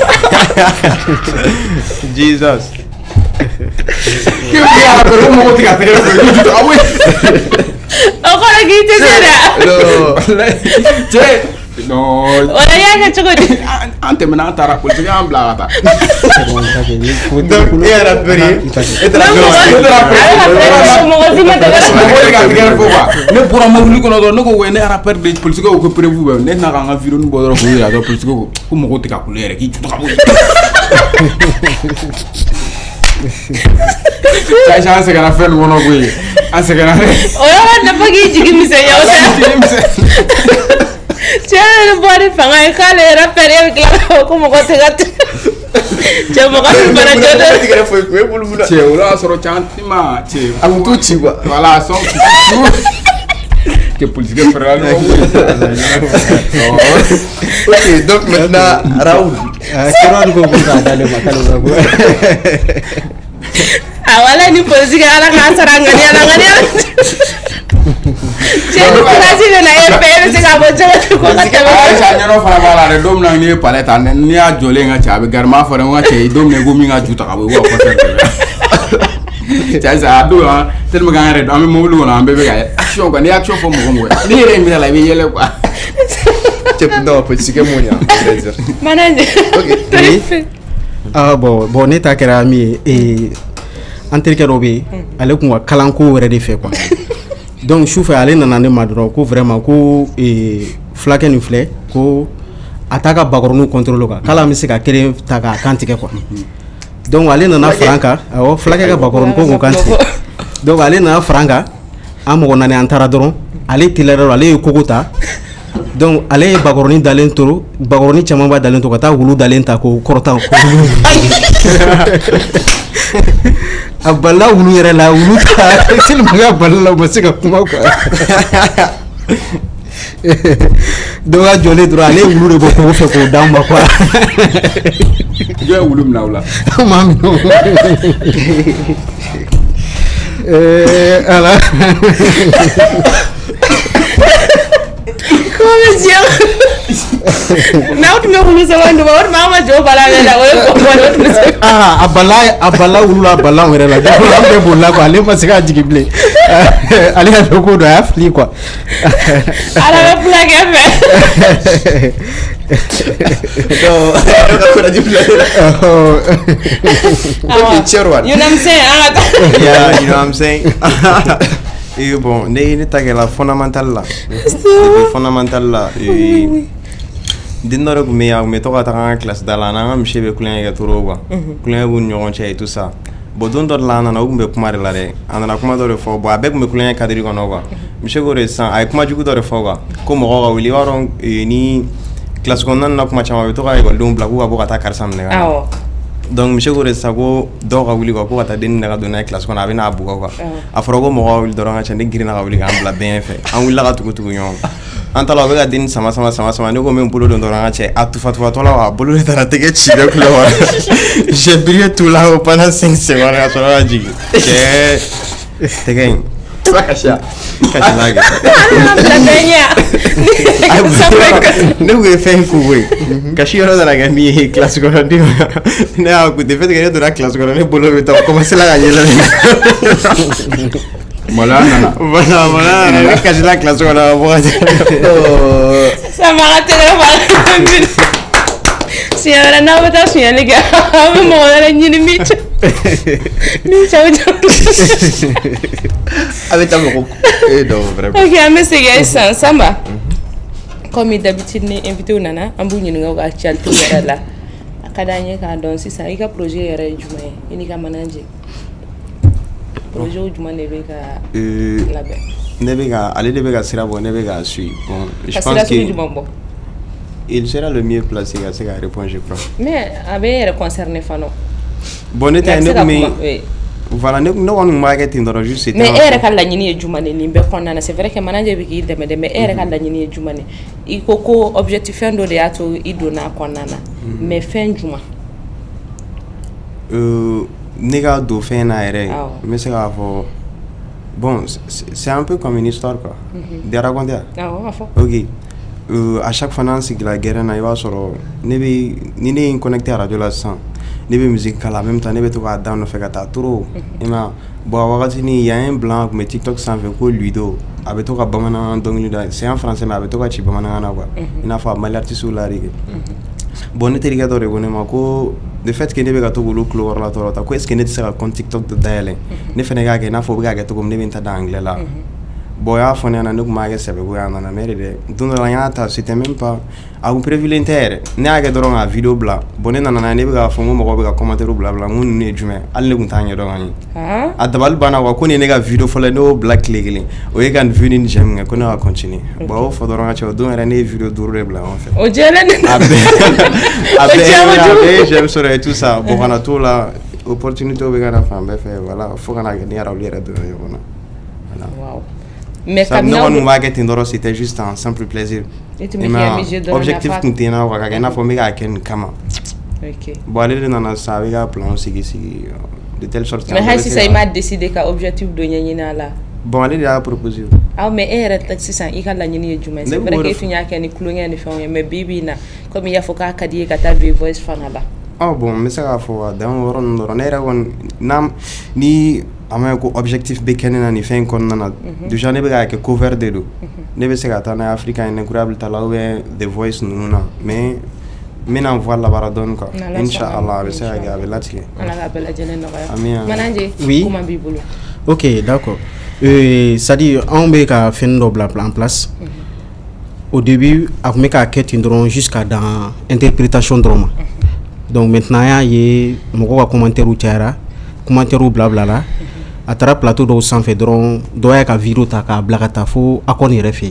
Jesus. Que ya pero mo ko te ga te gara fona. Ta bo. Okora gite sera. Che no. Ora ya ga chogo. Ante mena tara police ga am blata. Donc, il y a la péri. Ne pourra mobili kono do nako wene ara perdre police ko ko prévu be ne na nga vidéo ni bodoro ko ya do police ko mo tika ko lere ki tuta ko ta chance kana fel wono ko yi an se kana oya na pagi jigi mi se ya o se tiens le body fanga e kale rapper e kala ko mo ko tika che mo ko bana jodo che ora soro chantima che am tutti quoi. voilà son que police que fera no. OK, donc maintenant Raoul. Kira ko ko da dale makalo ko. Awala ni police ga ala ka saranga ni ala ngani. Che ko kasi na e se ga bo ko ka ta. Cha nyoro fara bala re dom na ni paleta ni a jole nga cha be garma fara nga che dom ne go mi nga juta ka bo ko ta sa do ha tel ma ga re do am mo lu na am be ga action ko ni action fo mo mo ni re mi la be yele quoi. Tu peux non politique mo nya dire. Manager. OK. Ah bon ne ta kɛra min ye an terikɛ dɔ bɛ yen ale kun ka kalanko wɛrɛ de fɛ quoi donc sufɛ ale nana ne ma dɔrɔn ko vraiment ko fulakɛ nin filɛ ko a t'a ka bakɔrɔniw contrôle quoi k'ale an bɛ se ka kelen ta k'a kan tigɛ quoi donc ale nana fara an kan awɔ fulakɛ ka bakɔrɔni ko k'o kan tigɛ donc ale nana fara an kan an mɔgɔ naani an taara dɔrɔn ale teliyara dɔrɔn ale ye koko ta donc ale ye bakɔrɔni dalen to bakɔrɔni caman ba dalen to ka taa wulu dalen ta k'o kɔrɔta a balila wulu yɛrɛ la wulu ta tellement a balila o ma se ka kuma quoi donc a jɔlen dɔrɔn ale ye wulu de bɔ k'o fɛ k'o d'an ma quoi jɔ ye wulu minɛ o la maa min ala Comment dire? Now tu me roules ça va nous voir maman jo bala la abala ulula abala wera la de bolla quoi les parce que digible allez à loko do afli quoi ala la blague You know what I'm saying? Et bon, ne tagé la fondamentale là. Fondamentale là. Dinoro me ya me toka ta classe dala na ngam shebe kulen ga turo ba. Kulen bu nyon che tout ça. Bodon dor la na ugumbe kuma de la re. Ana kuma dor fo ba be me kulen kadiri kono ba. Mche gore san ay kuma jugu dor fo ba. Ko mo ga wili waron ni classe konan na kuma chama be toka ga dum bla ku ba ta karsam ne. Ah. Donc monsieur gore sago do ga wili ko ta den na do na classe kona be na bu ko. Afrogo mo ga wili do nga chande girina ga wili ga ambla bien fait. An wili ga tugu nyon. Antala bega din sama ne ko men bolo don doranga che atufa tola wa bolo le tara tege chi de kulo wa j'ai brillé tout là pendant 5 secondes à sur la jigi che tegen Bakasha kashlaga la benya ne ko fe ko we kashi ora da ga mi classe ko ndi ne a ko de fait que de la classe ko ne bolo le ta commencer la gagner là Voilà, cache la classe on a ça m'a raté la si ahora no me está haciendo que me mola ni ni micho ni chao avec ta moko et donc vraiment OK mais c'est gars ça samba comme d'habitude ni invité ou nana ambu ni nga actual tout là akadanye ka don si ça ika projet yere jumay ini ka manager projet ou jumay nebeka labe nebeka aller nebeka sira bon nebeka sui bon je pense que il sera le mieux placé à répondre, je crois. Mais avec concerné Fano. Bon, voilà, nous avons marketing dans le juste. Mais elle a la ligne de Jumane, c'est vrai que manager qui est mais elle a la ligne de Jumane. Il faut que objectif de théâtre il donne à Konana. Mais fin Juma. Nega do fin aéré. Mais c'est grave. Bon, c'est un peu comme une histoire quoi. De raconter. Ah ouais, ok. À chaque fois que la guerre na iba soro ne connecté à radio la sang ne be musique à la même temps ne be to ka down fait ka ta trop ema bo wakati ni y a un blanc mais TikTok sans fait ko luido avec to ka bamana donc c'est en français mais avec to ka chi bamana na quoi ina fa mal artiste ou la rigue bon ne teriga dore bonema ko de fait que ne be ka to gulu clo la to ta ko est ce que ne sera compte TikTok de daile ne fene ga ke na fo ga to comme ne bin ta d'anglais là boya fone na nuk mage sebe go yana na mere de don la yata c'était même pas a un privilège ne aga doron a vidéo bla bonen na na ne be fo mo be commentaire bla bla mun ne jume alle gun tanya do ngani a dabal bana wa ko ne ga vidéo fo le no black legli o ye kan vini j'aime ko na continuer bo fo doron a cho don era ne vidéo dure bla en fait o jele abe j'aime sur tout ça bon on a tout la opportunité be ga na femme fait voilà faut qu'on a gagner à lire de voilà wow. Mais ça nous marketing d'oro c'était juste un simple plaisir. Et tu me objectif qu'on tient wa ka na fomi ga ken kama. OK. Bon aller dans na ça avec un plan sigi de telle sorte. Mais si ça il m'a décidé ka objectif do nyanyina la. Bon aller a proposé. Ah mais er taxi ça il ka la nyini juma c'est vrai que tu nya ken clou nya ni fon mais bibi na comme il y a foka kadi ka ta voice fanala. Ah bon mais ça va faut dans ron era won nam ni ama ko objectif be kenena ni fin kon nana déjà ne be ga ke cover de do ne be se ga ta na africain incroyable talawe the voice nuna mais mena voilà baradon quoi inshallah be se ga be latike ala ga be la jene no ga mananje comment bibulu OK d'accord ça dit on be ka fin do bla en place au début avec ka quête ndron jusqu'à dans interprétation drama donc maintenant y a moko ka commentaire ou tiara commentaire ou blabla là à travers plateau do sans fait dron doya ka vidéo ta ka blakata fo akoni refi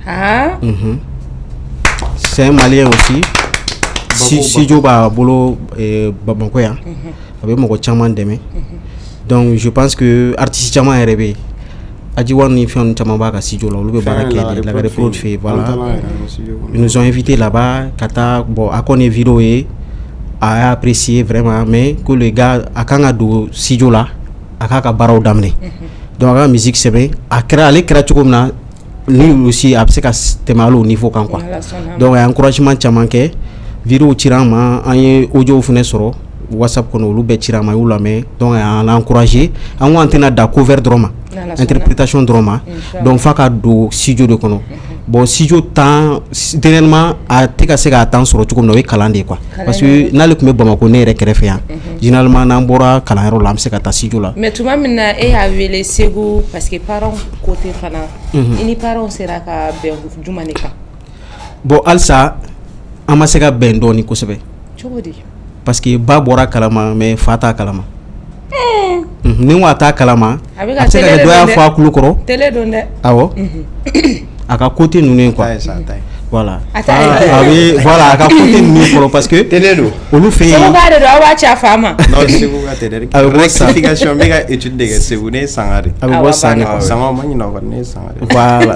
c'est un malien aussi si joba bolo babanko ya avec moko chaman deme donc je pense que artiste chaman rebe aji wani fion chaman ba ka si jolo lu be barake la reproche fait voilà ils nous ont invités là-bas kata bon akoni vidéo et a apprécié vraiment mais que le gars a kanga do studio là a ka baraw damné donc la musique c'est bien a créé aller créer comme na ni aussi a bɛ se ka tɛmɛ hali o niveau kan quoi donc a ye encouragement caman kɛ vidéo cira an ma an ye audio fana sɔrɔ WhatsApp kɔnɔ olu bɛɛ cira an ma y'u lamɛn donc a y'an encouragé an ko an tɛna da cover dɔrɔn ma interprétation dɔrɔn ma donc f'a ka don studio de kɔnɔ bon studio temps dernièrement a tɛ ka se k'a temps sɔrɔ cogo min na o ye kalan de ye quoi parce que n'ale tun bɛ Bamako ne yɛrɛ kɛrɛfɛ yan généralement n'an bɔra kalanyɔrɔ la an bɛ se ka taa studio la mais tuma min na e y'a wele Segu parce que parents côté fana i ni parents sera ka bɛn jumɛn de kan bon halisa an ma se ka bɛn dɔɔni kosɛbɛ cogo di parce que ba bɔra kalama mais fa t'a kalama ni ko a t'a kalama a bɛ se ka kɛ dɔ y'a fɔ a kulo kɔrɔ télé don dɛ awɔ a ka côté ninnu ye quoi voilà a bɛ voilà a ka côté ninnu kɔrɔ parce que télé don olu fɛ yen Segu ka de don aw b'a ci a fa ma non Segu ka télé a bɛ bɔ rectification bɛ ka étude de kɛ Segu ne ye Sangare a bɛ bɔ Sangare quoi Sangare ma ɲinɛ o kɔ ne ye Sangare voilà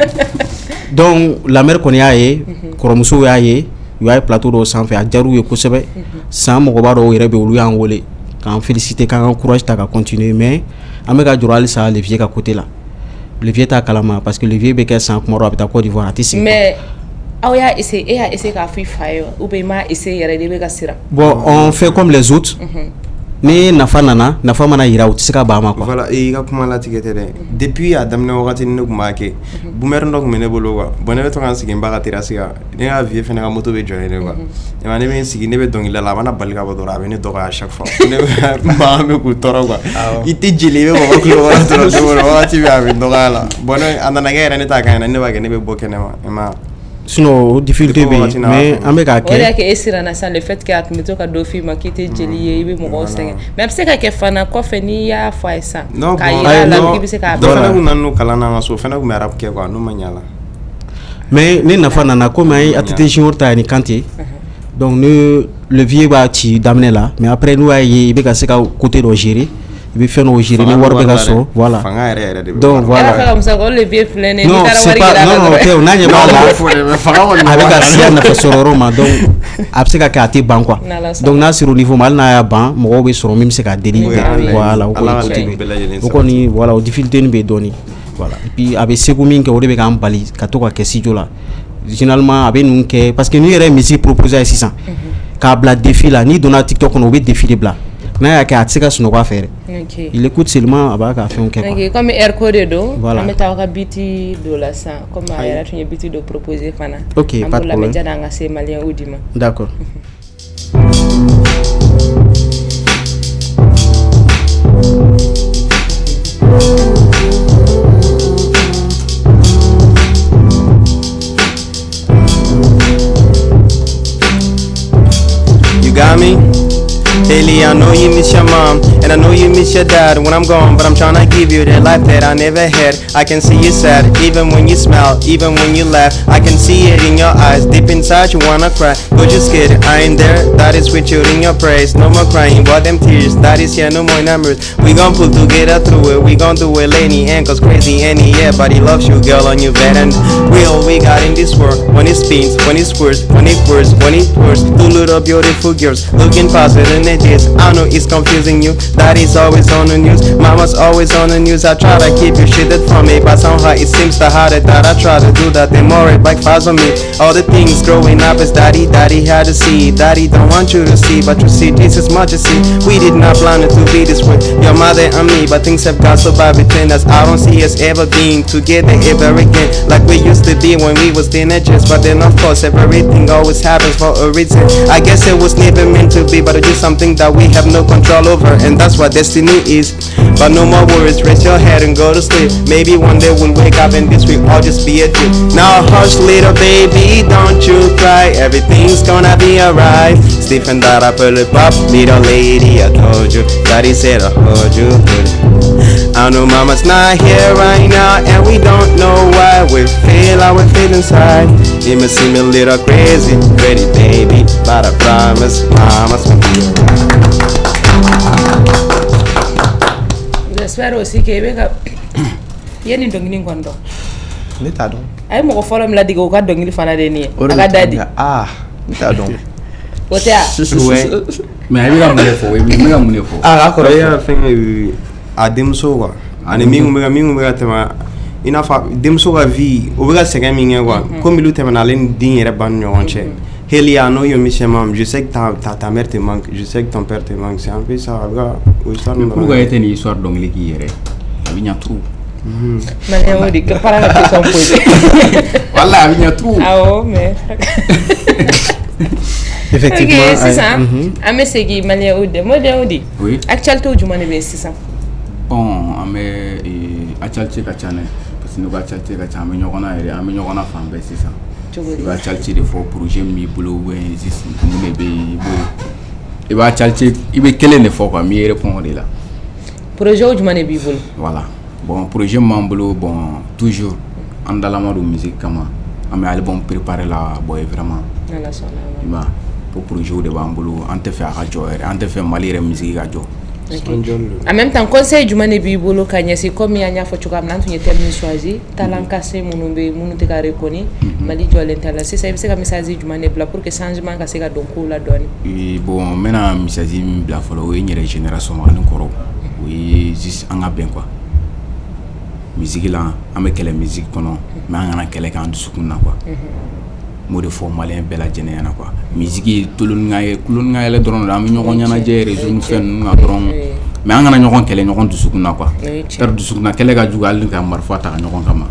donc la mère kɔni y'a ye kɔrɔmuso y'a ye u y'a ye plateau dɔw sanfɛ a diyar'u ye kosɛbɛ san mɔgɔba dɔw yɛrɛ bɛ olu y'an wele k'an féliciter k'an ka courage ta ka continuer mais an bɛ ka jɔrɔ halisa Levier ka côté la Levier t'a kalama parce que Levier bɛ kɛ san kuma dɔ a bɛ taa Côte d'Ivoire a tɛ sigi mais aw y'a essayer e y'a essayer k'a fɔ i fa ye ou bien i m'a essayer yɛrɛ de bɛ ka siran bon on fait comme les autres ni nafa nana nafa mana yira u tɛ se ka ban ma quoi voilà i ka kuma latigɛ tɛ dɛ depuis a daminɛ wagati ni ne tun b'a kɛ boomerang dɔ tun bɛ ne bolo quoi bon ne bɛ to ka n sigi n ba ka terrasse kan ne ka vie fana ka moto bɛ jɔ yen de quoi ne bɛ n sigi ne bɛ dɔnkili la a mana bali ka bɔ dɔrɔn a bɛ ne dɔgɔya à chaque fois ne bɛ n ba bɛ k'u tɔɔrɔ quoi i tɛ jeli i bɛ mɔgɔ kulo kɔrɔ dɔrɔn don o don wagati bɛ a bɛ dɔgɔya la bon a nana kɛ yɛrɛ ne t'a kan na ne b'a kɛ ne bɛ bɔ kɛnɛma i ma sinon difficulté bɛ yen mais an bɛ k'a kɛ o de y'a kɛ e siranna sisan le fait que a tun bɛ to ka dɔ f'i ma k'i tɛ jeli ye i bɛ mɔgɔw sɛgɛn mais a bɛ se ka kɛ fana kɔfɛ n'i y'a fɔ a ye sisan k'a yira a la k'i bɛ se k'a dɔ fana tun nana n'o kalan na an ka so o fana tun bɛ arabe kɛ quoi n'o ma ɲa la mais ne nafa nana komi an ye ATT junior ta yan ni Kante donc ne Levier b'a ci daminɛ la mais après n'u y'a ye i bɛ ka se ka côté dɔ gérer i bɛ fɛn dɔw gérer ni wari bɛ ka sɔrɔ voilà donc voilà non c'est pas non tɛ o n'a ɲɛ b'a la a bɛ ka siya nafa sɔrɔ yɔrɔ ma donc a bɛ se ka kɛ a tɛ ban quoi donc n'a sera o niveau ma hali n'a y'a ban mɔgɔw bɛ sɔrɔ min bɛ se ka deli voilà o kɔni voilà o difficulté nin bɛ dɔɔni voilà et puis a bɛ seko min kɛ o de bɛ k'an bali ka to ka kɛ studio la généralement a bɛ ninnu kɛ parce que n'i yɛrɛ ye musique proposé a ye sisan k'a bila défi la n'i donna TikTok kɔnɔ o bɛ défi de bila n'a y'a kɛ a tɛ se ka sunɔgɔ a fɛ dɛ il écoute seulement a b'a ka fɛnw kɛ quoi comme air code de don an bɛ taa aw ka biti dɔ la sisan comme a yɛrɛ tun ye biti dɔ proposé fana ok pas de problème an b'o lamɛn janni an ka se maliyɛnw di ma d'accord You got me? Daily, I know you miss your mom, and I know you miss your dad when I'm gone, but I'm tryna give you the life that I never had. I can see you sad, even when you smile, even when you laugh. I can see it in your eyes, deep inside you wanna cry, but you're scared, I ain't there. That is with you in your praise, no more crying, but them tears, that is here, no more numbers. We gon' pull together through it, we gon' do it, lady, and cause crazy, and yeah, but he loves you, girl, on you bed, and we all we got in this world, when it spins, when it squirts, when it whirs, when it pours, two little beautiful girls, looking positive in it is. I know it's confusing you, that is always on the news, mama's always on the news. I try to keep you shielded from it, but somehow it seems the harder that I try to do that, the more it backfires on me. All the things growing up is daddy had to see, daddy don't want you to see, but you see Jesus much you see. We did not plan it to be this way, your mother and me, but things have got so bad between us. I don't see us ever being together ever again, like we used to be when we was teenagers. But then of course everything always happens for a reason. I guess it was never meant to be, but it's just something that we have no control over, and that's what destiny is. But no more worries, raise your head and go to sleep. Maybe one day we'll wake up and this will all just be a dream. Now hush little baby, don't you cry, everything's gonna be alright. Stiffen that up, pull it up, little lady, I told you, daddy said I heard you. I know mama's not here right now, and we don't know why we feel how we feel inside. It may seem a little crazy, pretty baby, but I promise mama's gonna be alright. J'espère aussi que Beka yeni dongini ngondo. Ne t'a dɔn. Ay mɔgɔ fɔlɔ min ladege o ka dongili fana de ni ye. A ka dadi. Ah, ne t'a dɔn. O tɛ a. Ouais. Mais a bɛ ka mun de fɔ? N bɛ ka mun de fɔ? Ah, d'accord. I y'a fɛn a denmuso quoi. Ani min bɛ ka tɛmɛ i n'a fɔ denmuso ka vie o bɛ ka sɛgɛn min kɛ quoi comme olu tɛmɛna ale ni den yɛrɛ ba ni ɲɔgɔn cɛ Helia, I know you're missing mom. Je sais que ta mère te manque. Je sais que ton père te manque. C'est un peu ça. Pourquoi est-ce une histoire d'anglais qui est il y a trop. Malien dit que par la question posée. Voilà, il y a trop. Ah oh mais. Effectivement. Ok, c'est ça. Ame segi malien odi. Malien odi. Oui. Actualité au jumane be c'est ça. Bon, ame actualité ka chane. Parce que nous actualité ka chane nyokona ere, ame nyokona fambe c'est ça. Il va chercher des faux projets mi boulot ouais existe nous be il va chercher il veut quel est fort quoi mi répondre là projet au jumane bi bolo voilà bon projet mambulo bon toujours en dans la mode musique comment on met album préparer là boy vraiment ala sona ma pour projet de bambulo on te fait radio on te fait malire musique radio. En même temps, conseil du mané bibolo kanyasi comme yanya fo chukam nan tunye terme choisi talent cassé munumbe munute ka rekoni mali jole tala c'est ça c'est comme message du mané bla pour que changement ka se ka donko la donne et bon maintenant message bla follow une génération en koro oui juste en bien quoi musique là ame kele musique kono mais ngana kele kan dusukuna quoi mode fo malien bela jenena quoi musique tulun ngaye le drone la mi ñoko ñana je réseau fen nga drone mais ngana ñoko kele ñoko dusukuna quoi ter dusukuna kele ga jugal ka marfa ta ñoko kama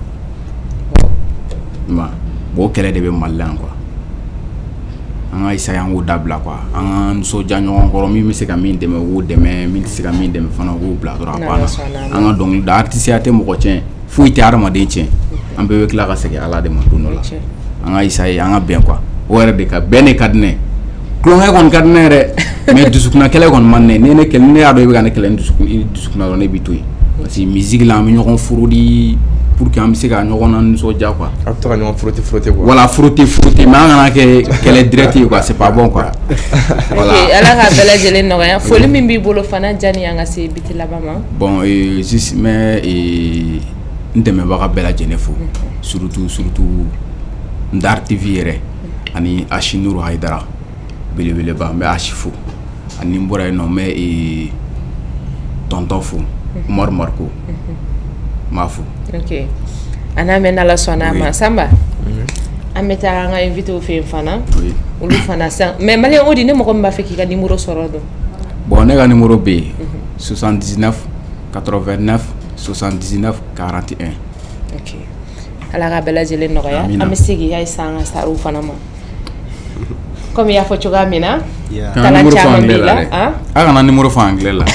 ma bo kele de be mallan quoi anga isa yango dabla quoi anga so janyo ngoro mi se ka min deme wo deme mi se ka min deme fana wo bla dora pana anga donc da artiste ate mo ko tien fu ite arama de tien ambe we kla ka se ke ala de mo duno la anga isa anga bien quoi o re de ka bene kadne klonga kon kadne re mais dusukna kele kon manne ne kele ne ado be ga ne kele dusukna ro ne bitoy parce que musique la mi ñokon furudi pour que am se ka ñokon so ja quoi après on frotter quoi voilà frotter mais ngana ke kele direct quoi c'est pas bon quoi voilà OK ala ka bela jele no ya foli min bi bolo fana jani anga se biti la bama bon juste mais ndeme ba ka bela jene fo surtout ndar tv re ani ashinuru haidara bele ba mais ashifu ani mbora no mais tonton fo Omar Marco mafu OK ana mena la sona ma samba ameta nga invité au film fana oui ulu fana sa mais malien odi ne mo ko mba feki ka numéro sorodo bon ne ga numéro B 79 89 79 41 OK ala ga bela jele no ya amesigi ya isanga saru fana mo comme ya fo chuga mina tala chama bila ah kana numéro fa anglais là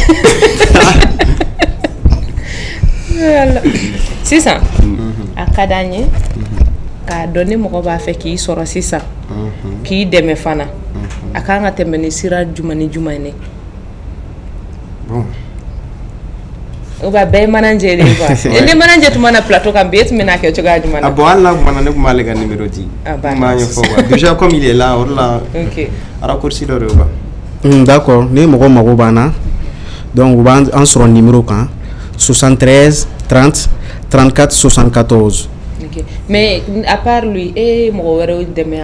c'est ça akadanye ka donner moko ba fe ki soro sisa ki deme fana akanga tembeni sira jumani bon o ba be manager quoi ele manager to mana plateau kan bet mena ke choga jumani ah bon Allah mana ne kuma le ga numéro 10 ma yo fo déjà comme il est là or là OK raccourci le ba d'accord ne moko mako bana donc on sur numéro kan 73 30 34 74. OK. Mais à part lui mo wéré demain.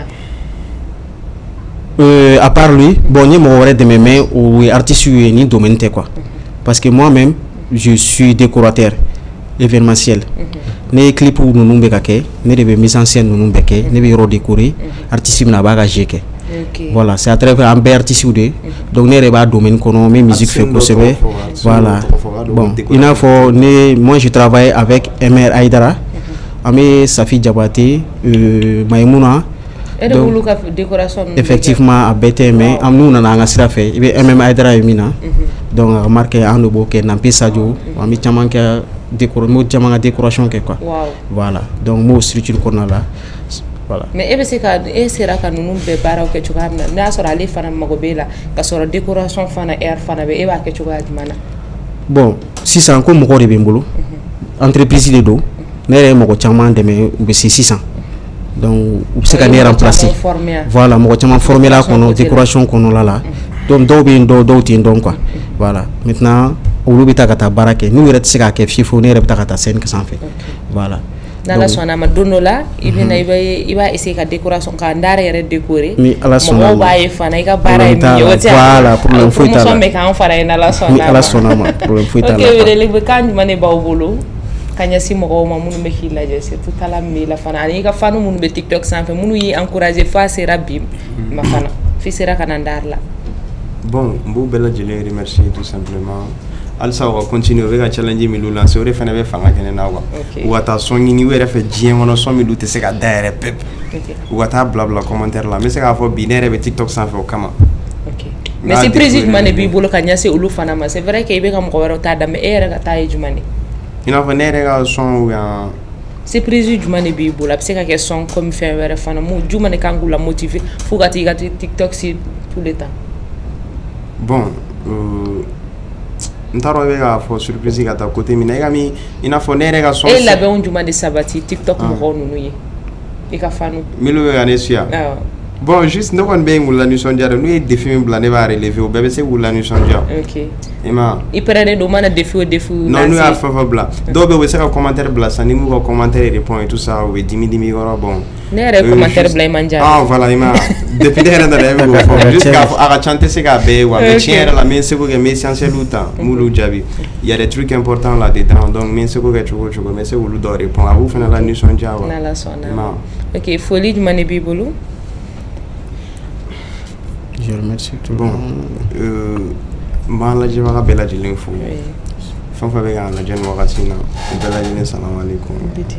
À part lui, bon ni mo wéré demain mais ou artiste ni domaine quoi. Parce que moi-même je suis décorateur événementiel. Ne clip ou nous bekake, ne de mise en scène nous beke, ne be redécorer, artiste na baga jeke. Okay. Voilà, c'est à travers un artiste ou deux. Donc ne reba domaine kono mais musique fait ko sebe. Voilà. Bon, il a faut moi je travaille avec MR Aïdara. Amé Safi Diabaté, Maïmouna. Et de vous décoration. Effectivement à BTM, am nous na nga sira fait. Ibe MM Aïdara Emina. Donc remarqué en bo ke nampi sadio, ami chaman ka décoration ke quoi. Wow. Voilà. Donc moi structure kono là. Voilà. Mais sera ka nunu be bara ke chuga na sora ali fana magobela ka sora décoration fana air fana be ba ke chuga mana. Bon, si c'est encore mo ko de bembolo. Entreprise de do, ne mo ko chama de me be 600. Donc c'est ka ne remplacer. Voilà, mo ko chama former la kono décoration kono là. Donc do tin donc quoi. Voilà. Maintenant olu bita kata barake ni wera tsika ke fifo ne repta kata sen que ça fait. Voilà. Dans la sona ma donola iba essayer ka décoration ka ndare yere décorer mi ala sona mo baye fana ka bara mi yotia voilà problème fuita mo me ka on fara na la sona mi ala sona ma problème fuita OK we le be kan mané ba bolo kanyasi mɔgɔw ma minnu bɛ k'i lajɛ surtout tala min b'i la fana ani i ka fanu minnu bɛ TikTok sanfɛ minnu y'i encourager f'a sera bi ma fana f'i sera ka na n darila. Bon n b'u bɛɛ lajɛlen remercier tout simplement alisa u ka continuer u bɛ ka challenge min lancer o de fana bɛ fanga kɛ ne na quoi u ka taa sɔn ɲini u yɛrɛ fɛ diɲɛ kɔnɔ sɔn min tɛ se ka da yɛrɛ pep u ka taa bila commentaire la n bɛ se k'a fɔ bi ne yɛrɛ bɛ TikTok sanfɛ o kama. Mais surprise jumɛn de b'i bolo ka ɲɛsin olu fana ma c'est vrai que i bɛ ka mɔgɔ wɛrɛw ta da mais e yɛrɛ ka taa ye jumɛn de? I n'a fɔ ne yɛrɛ ka sɔn ou bien surprise jumɛn de b'i bolo a bɛ se ka kɛ sɔn comme fɛn wɛrɛ fana mun jumɛn de kan k'u la motiver fo ka t'i ka TikTok sur tous les temps. Bon n t'a dɔn i bɛ k'a fɔ surprise ka taa côté min na i n'a fɔ ne yɛrɛ ka sɔn. E labɛnw jumɛn de sabati TikTok mɔgɔw ninnu ye i ka fanu. Minnu bɛ ka ne suya. Bon juste ne kɔni bɛ k'u la nisɔndiya de n'u ye défi min bila ne b'a relever o bɛɛ bɛ se k'u la nisɔndiya. Ok. I ma ye. I pɛrɛnnen don o mana défi o défi. Non n'u y'a fɛn fɛn bila dɔw bɛ yen u bɛ se ka commentaire bila sisan ni m'u ka commentaire répond et tout ça u bɛ dimi yɔrɔ bon. Ne yɛrɛ ye commentaire bila i man jaabi. Ah voilà i ma depuis ne yɛrɛ nana e bɛ k'o fɔ juste k'a fɔ a ka ca n tɛ se k'a bɛɛ ye wa mais tiɲɛ yɛrɛ la n bɛ n seko kɛ n bɛ essentiel ta n b'olu jaabi il y a des trucs importants là dedans donc n bɛ n seko kɛ cogo o cogo n bɛ se k'olu dɔw répond a b'u fana la nisɔndiya wa. N'Ala sɔnna. Ok foli jumɛn de b'i bolo? Je remercie tout le monde. N b'an lajɛbaga bɛɛ lajɛlen fo fɛn fɛn bɛ k'an lajɛ nin wagati in na bɛɛ lajɛlen salamu alaikum.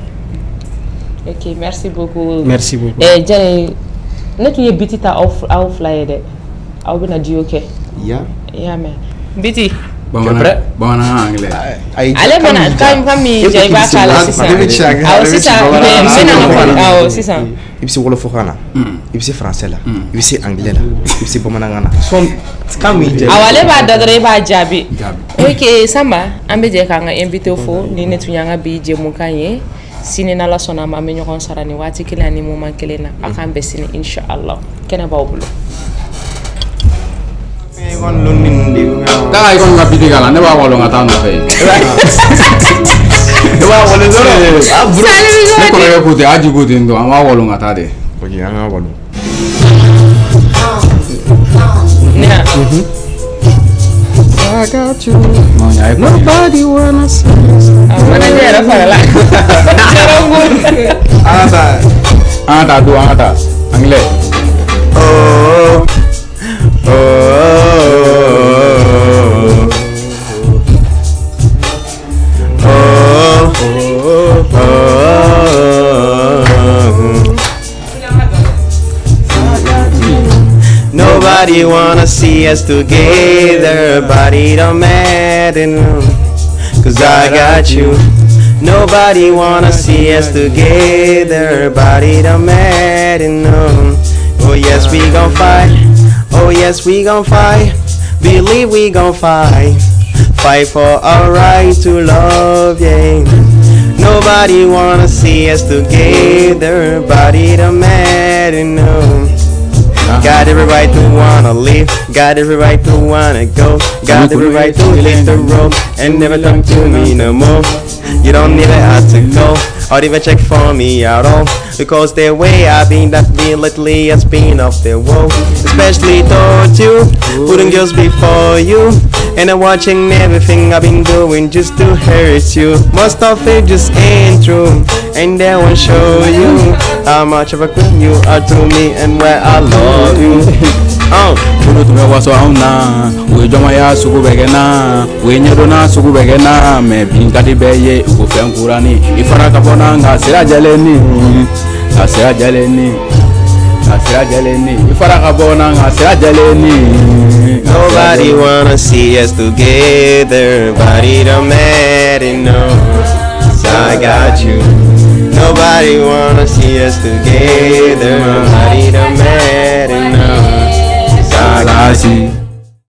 Ok merci beaucoup. Merci beaucoup. Jare ne tun ye biti ta aw fila ye dɛ aw bɛna duo kɛ. Ya. I y'a mɛn biti. Bamanankan anglais. Ale bɛna kan min ja i b'a k'a la sisan. Awɔ sisan n bɛna n ka fɔ awɔ sisan. I bɛ se wolofɔkan na i bɛ se français la i bɛ se anglais la i bɛ se bamanankan na sɔn kan min jɛ. Awɔ ale b'a da dɔrɔn e b'a jaabi. Ok Samba an bɛ jɛ k'an ka invité fo ni ne tun y'an ka bi jɛmukan ye sini n'Ala sɔnna ma an bɛ ɲɔgɔn sara nin waati kelen ani moment kelen na a k'an bɛn sini inshallah kɛnɛ b'aw bolo. Taa i kɔni ka biti k'a la ne b'a wɔlɔ ka taa nɔfɛ yen. Ne b'a wɔlɔ dɔrɔn ne kɔrɔkɛ ko ten Aji ko ten dɔn an b'a wɔlɔ ka taa de. Ok an ka wɔlɔ. I got you. Nobody wanna see us. Mana dia yɛrɛ farala. An ka taa don an ka taa anglais. Nobody wanna see us together, body don't matter, no, 'cause I got you. Nobody wanna see us together, body don't matter, no. Oh yes, we gon' fight. Oh yes, we gon' fight. Believe we gon' fight. Fight for our right to love, yeah. Nobody wanna see us together, body don't matter, no. Got every right to wanna live, got every right to wanna go, got every right to hit the road and never talk to me no more. You don't even have to go or even check for me at all, because the way I've been that been lately has been off the wall. Especially told you, putting girls before you, and I'm watching everything I've been doing just to hurt you. Most of it just ain't true, and they won't show you how much of a good you are to me and where I love you. Ulu tume waso auna, we joma ya suku begena, we nyedona suku begena, me binkati beye uko fenkurani, ifara kapona nga sira jaleni, sira jaleni, sira jaleni, ifara kapona nga sira jaleni. Nobody wanna see us together, body don't matter, no, so I got you. Nobody wanna see us together, body don't matter, no. Salasi.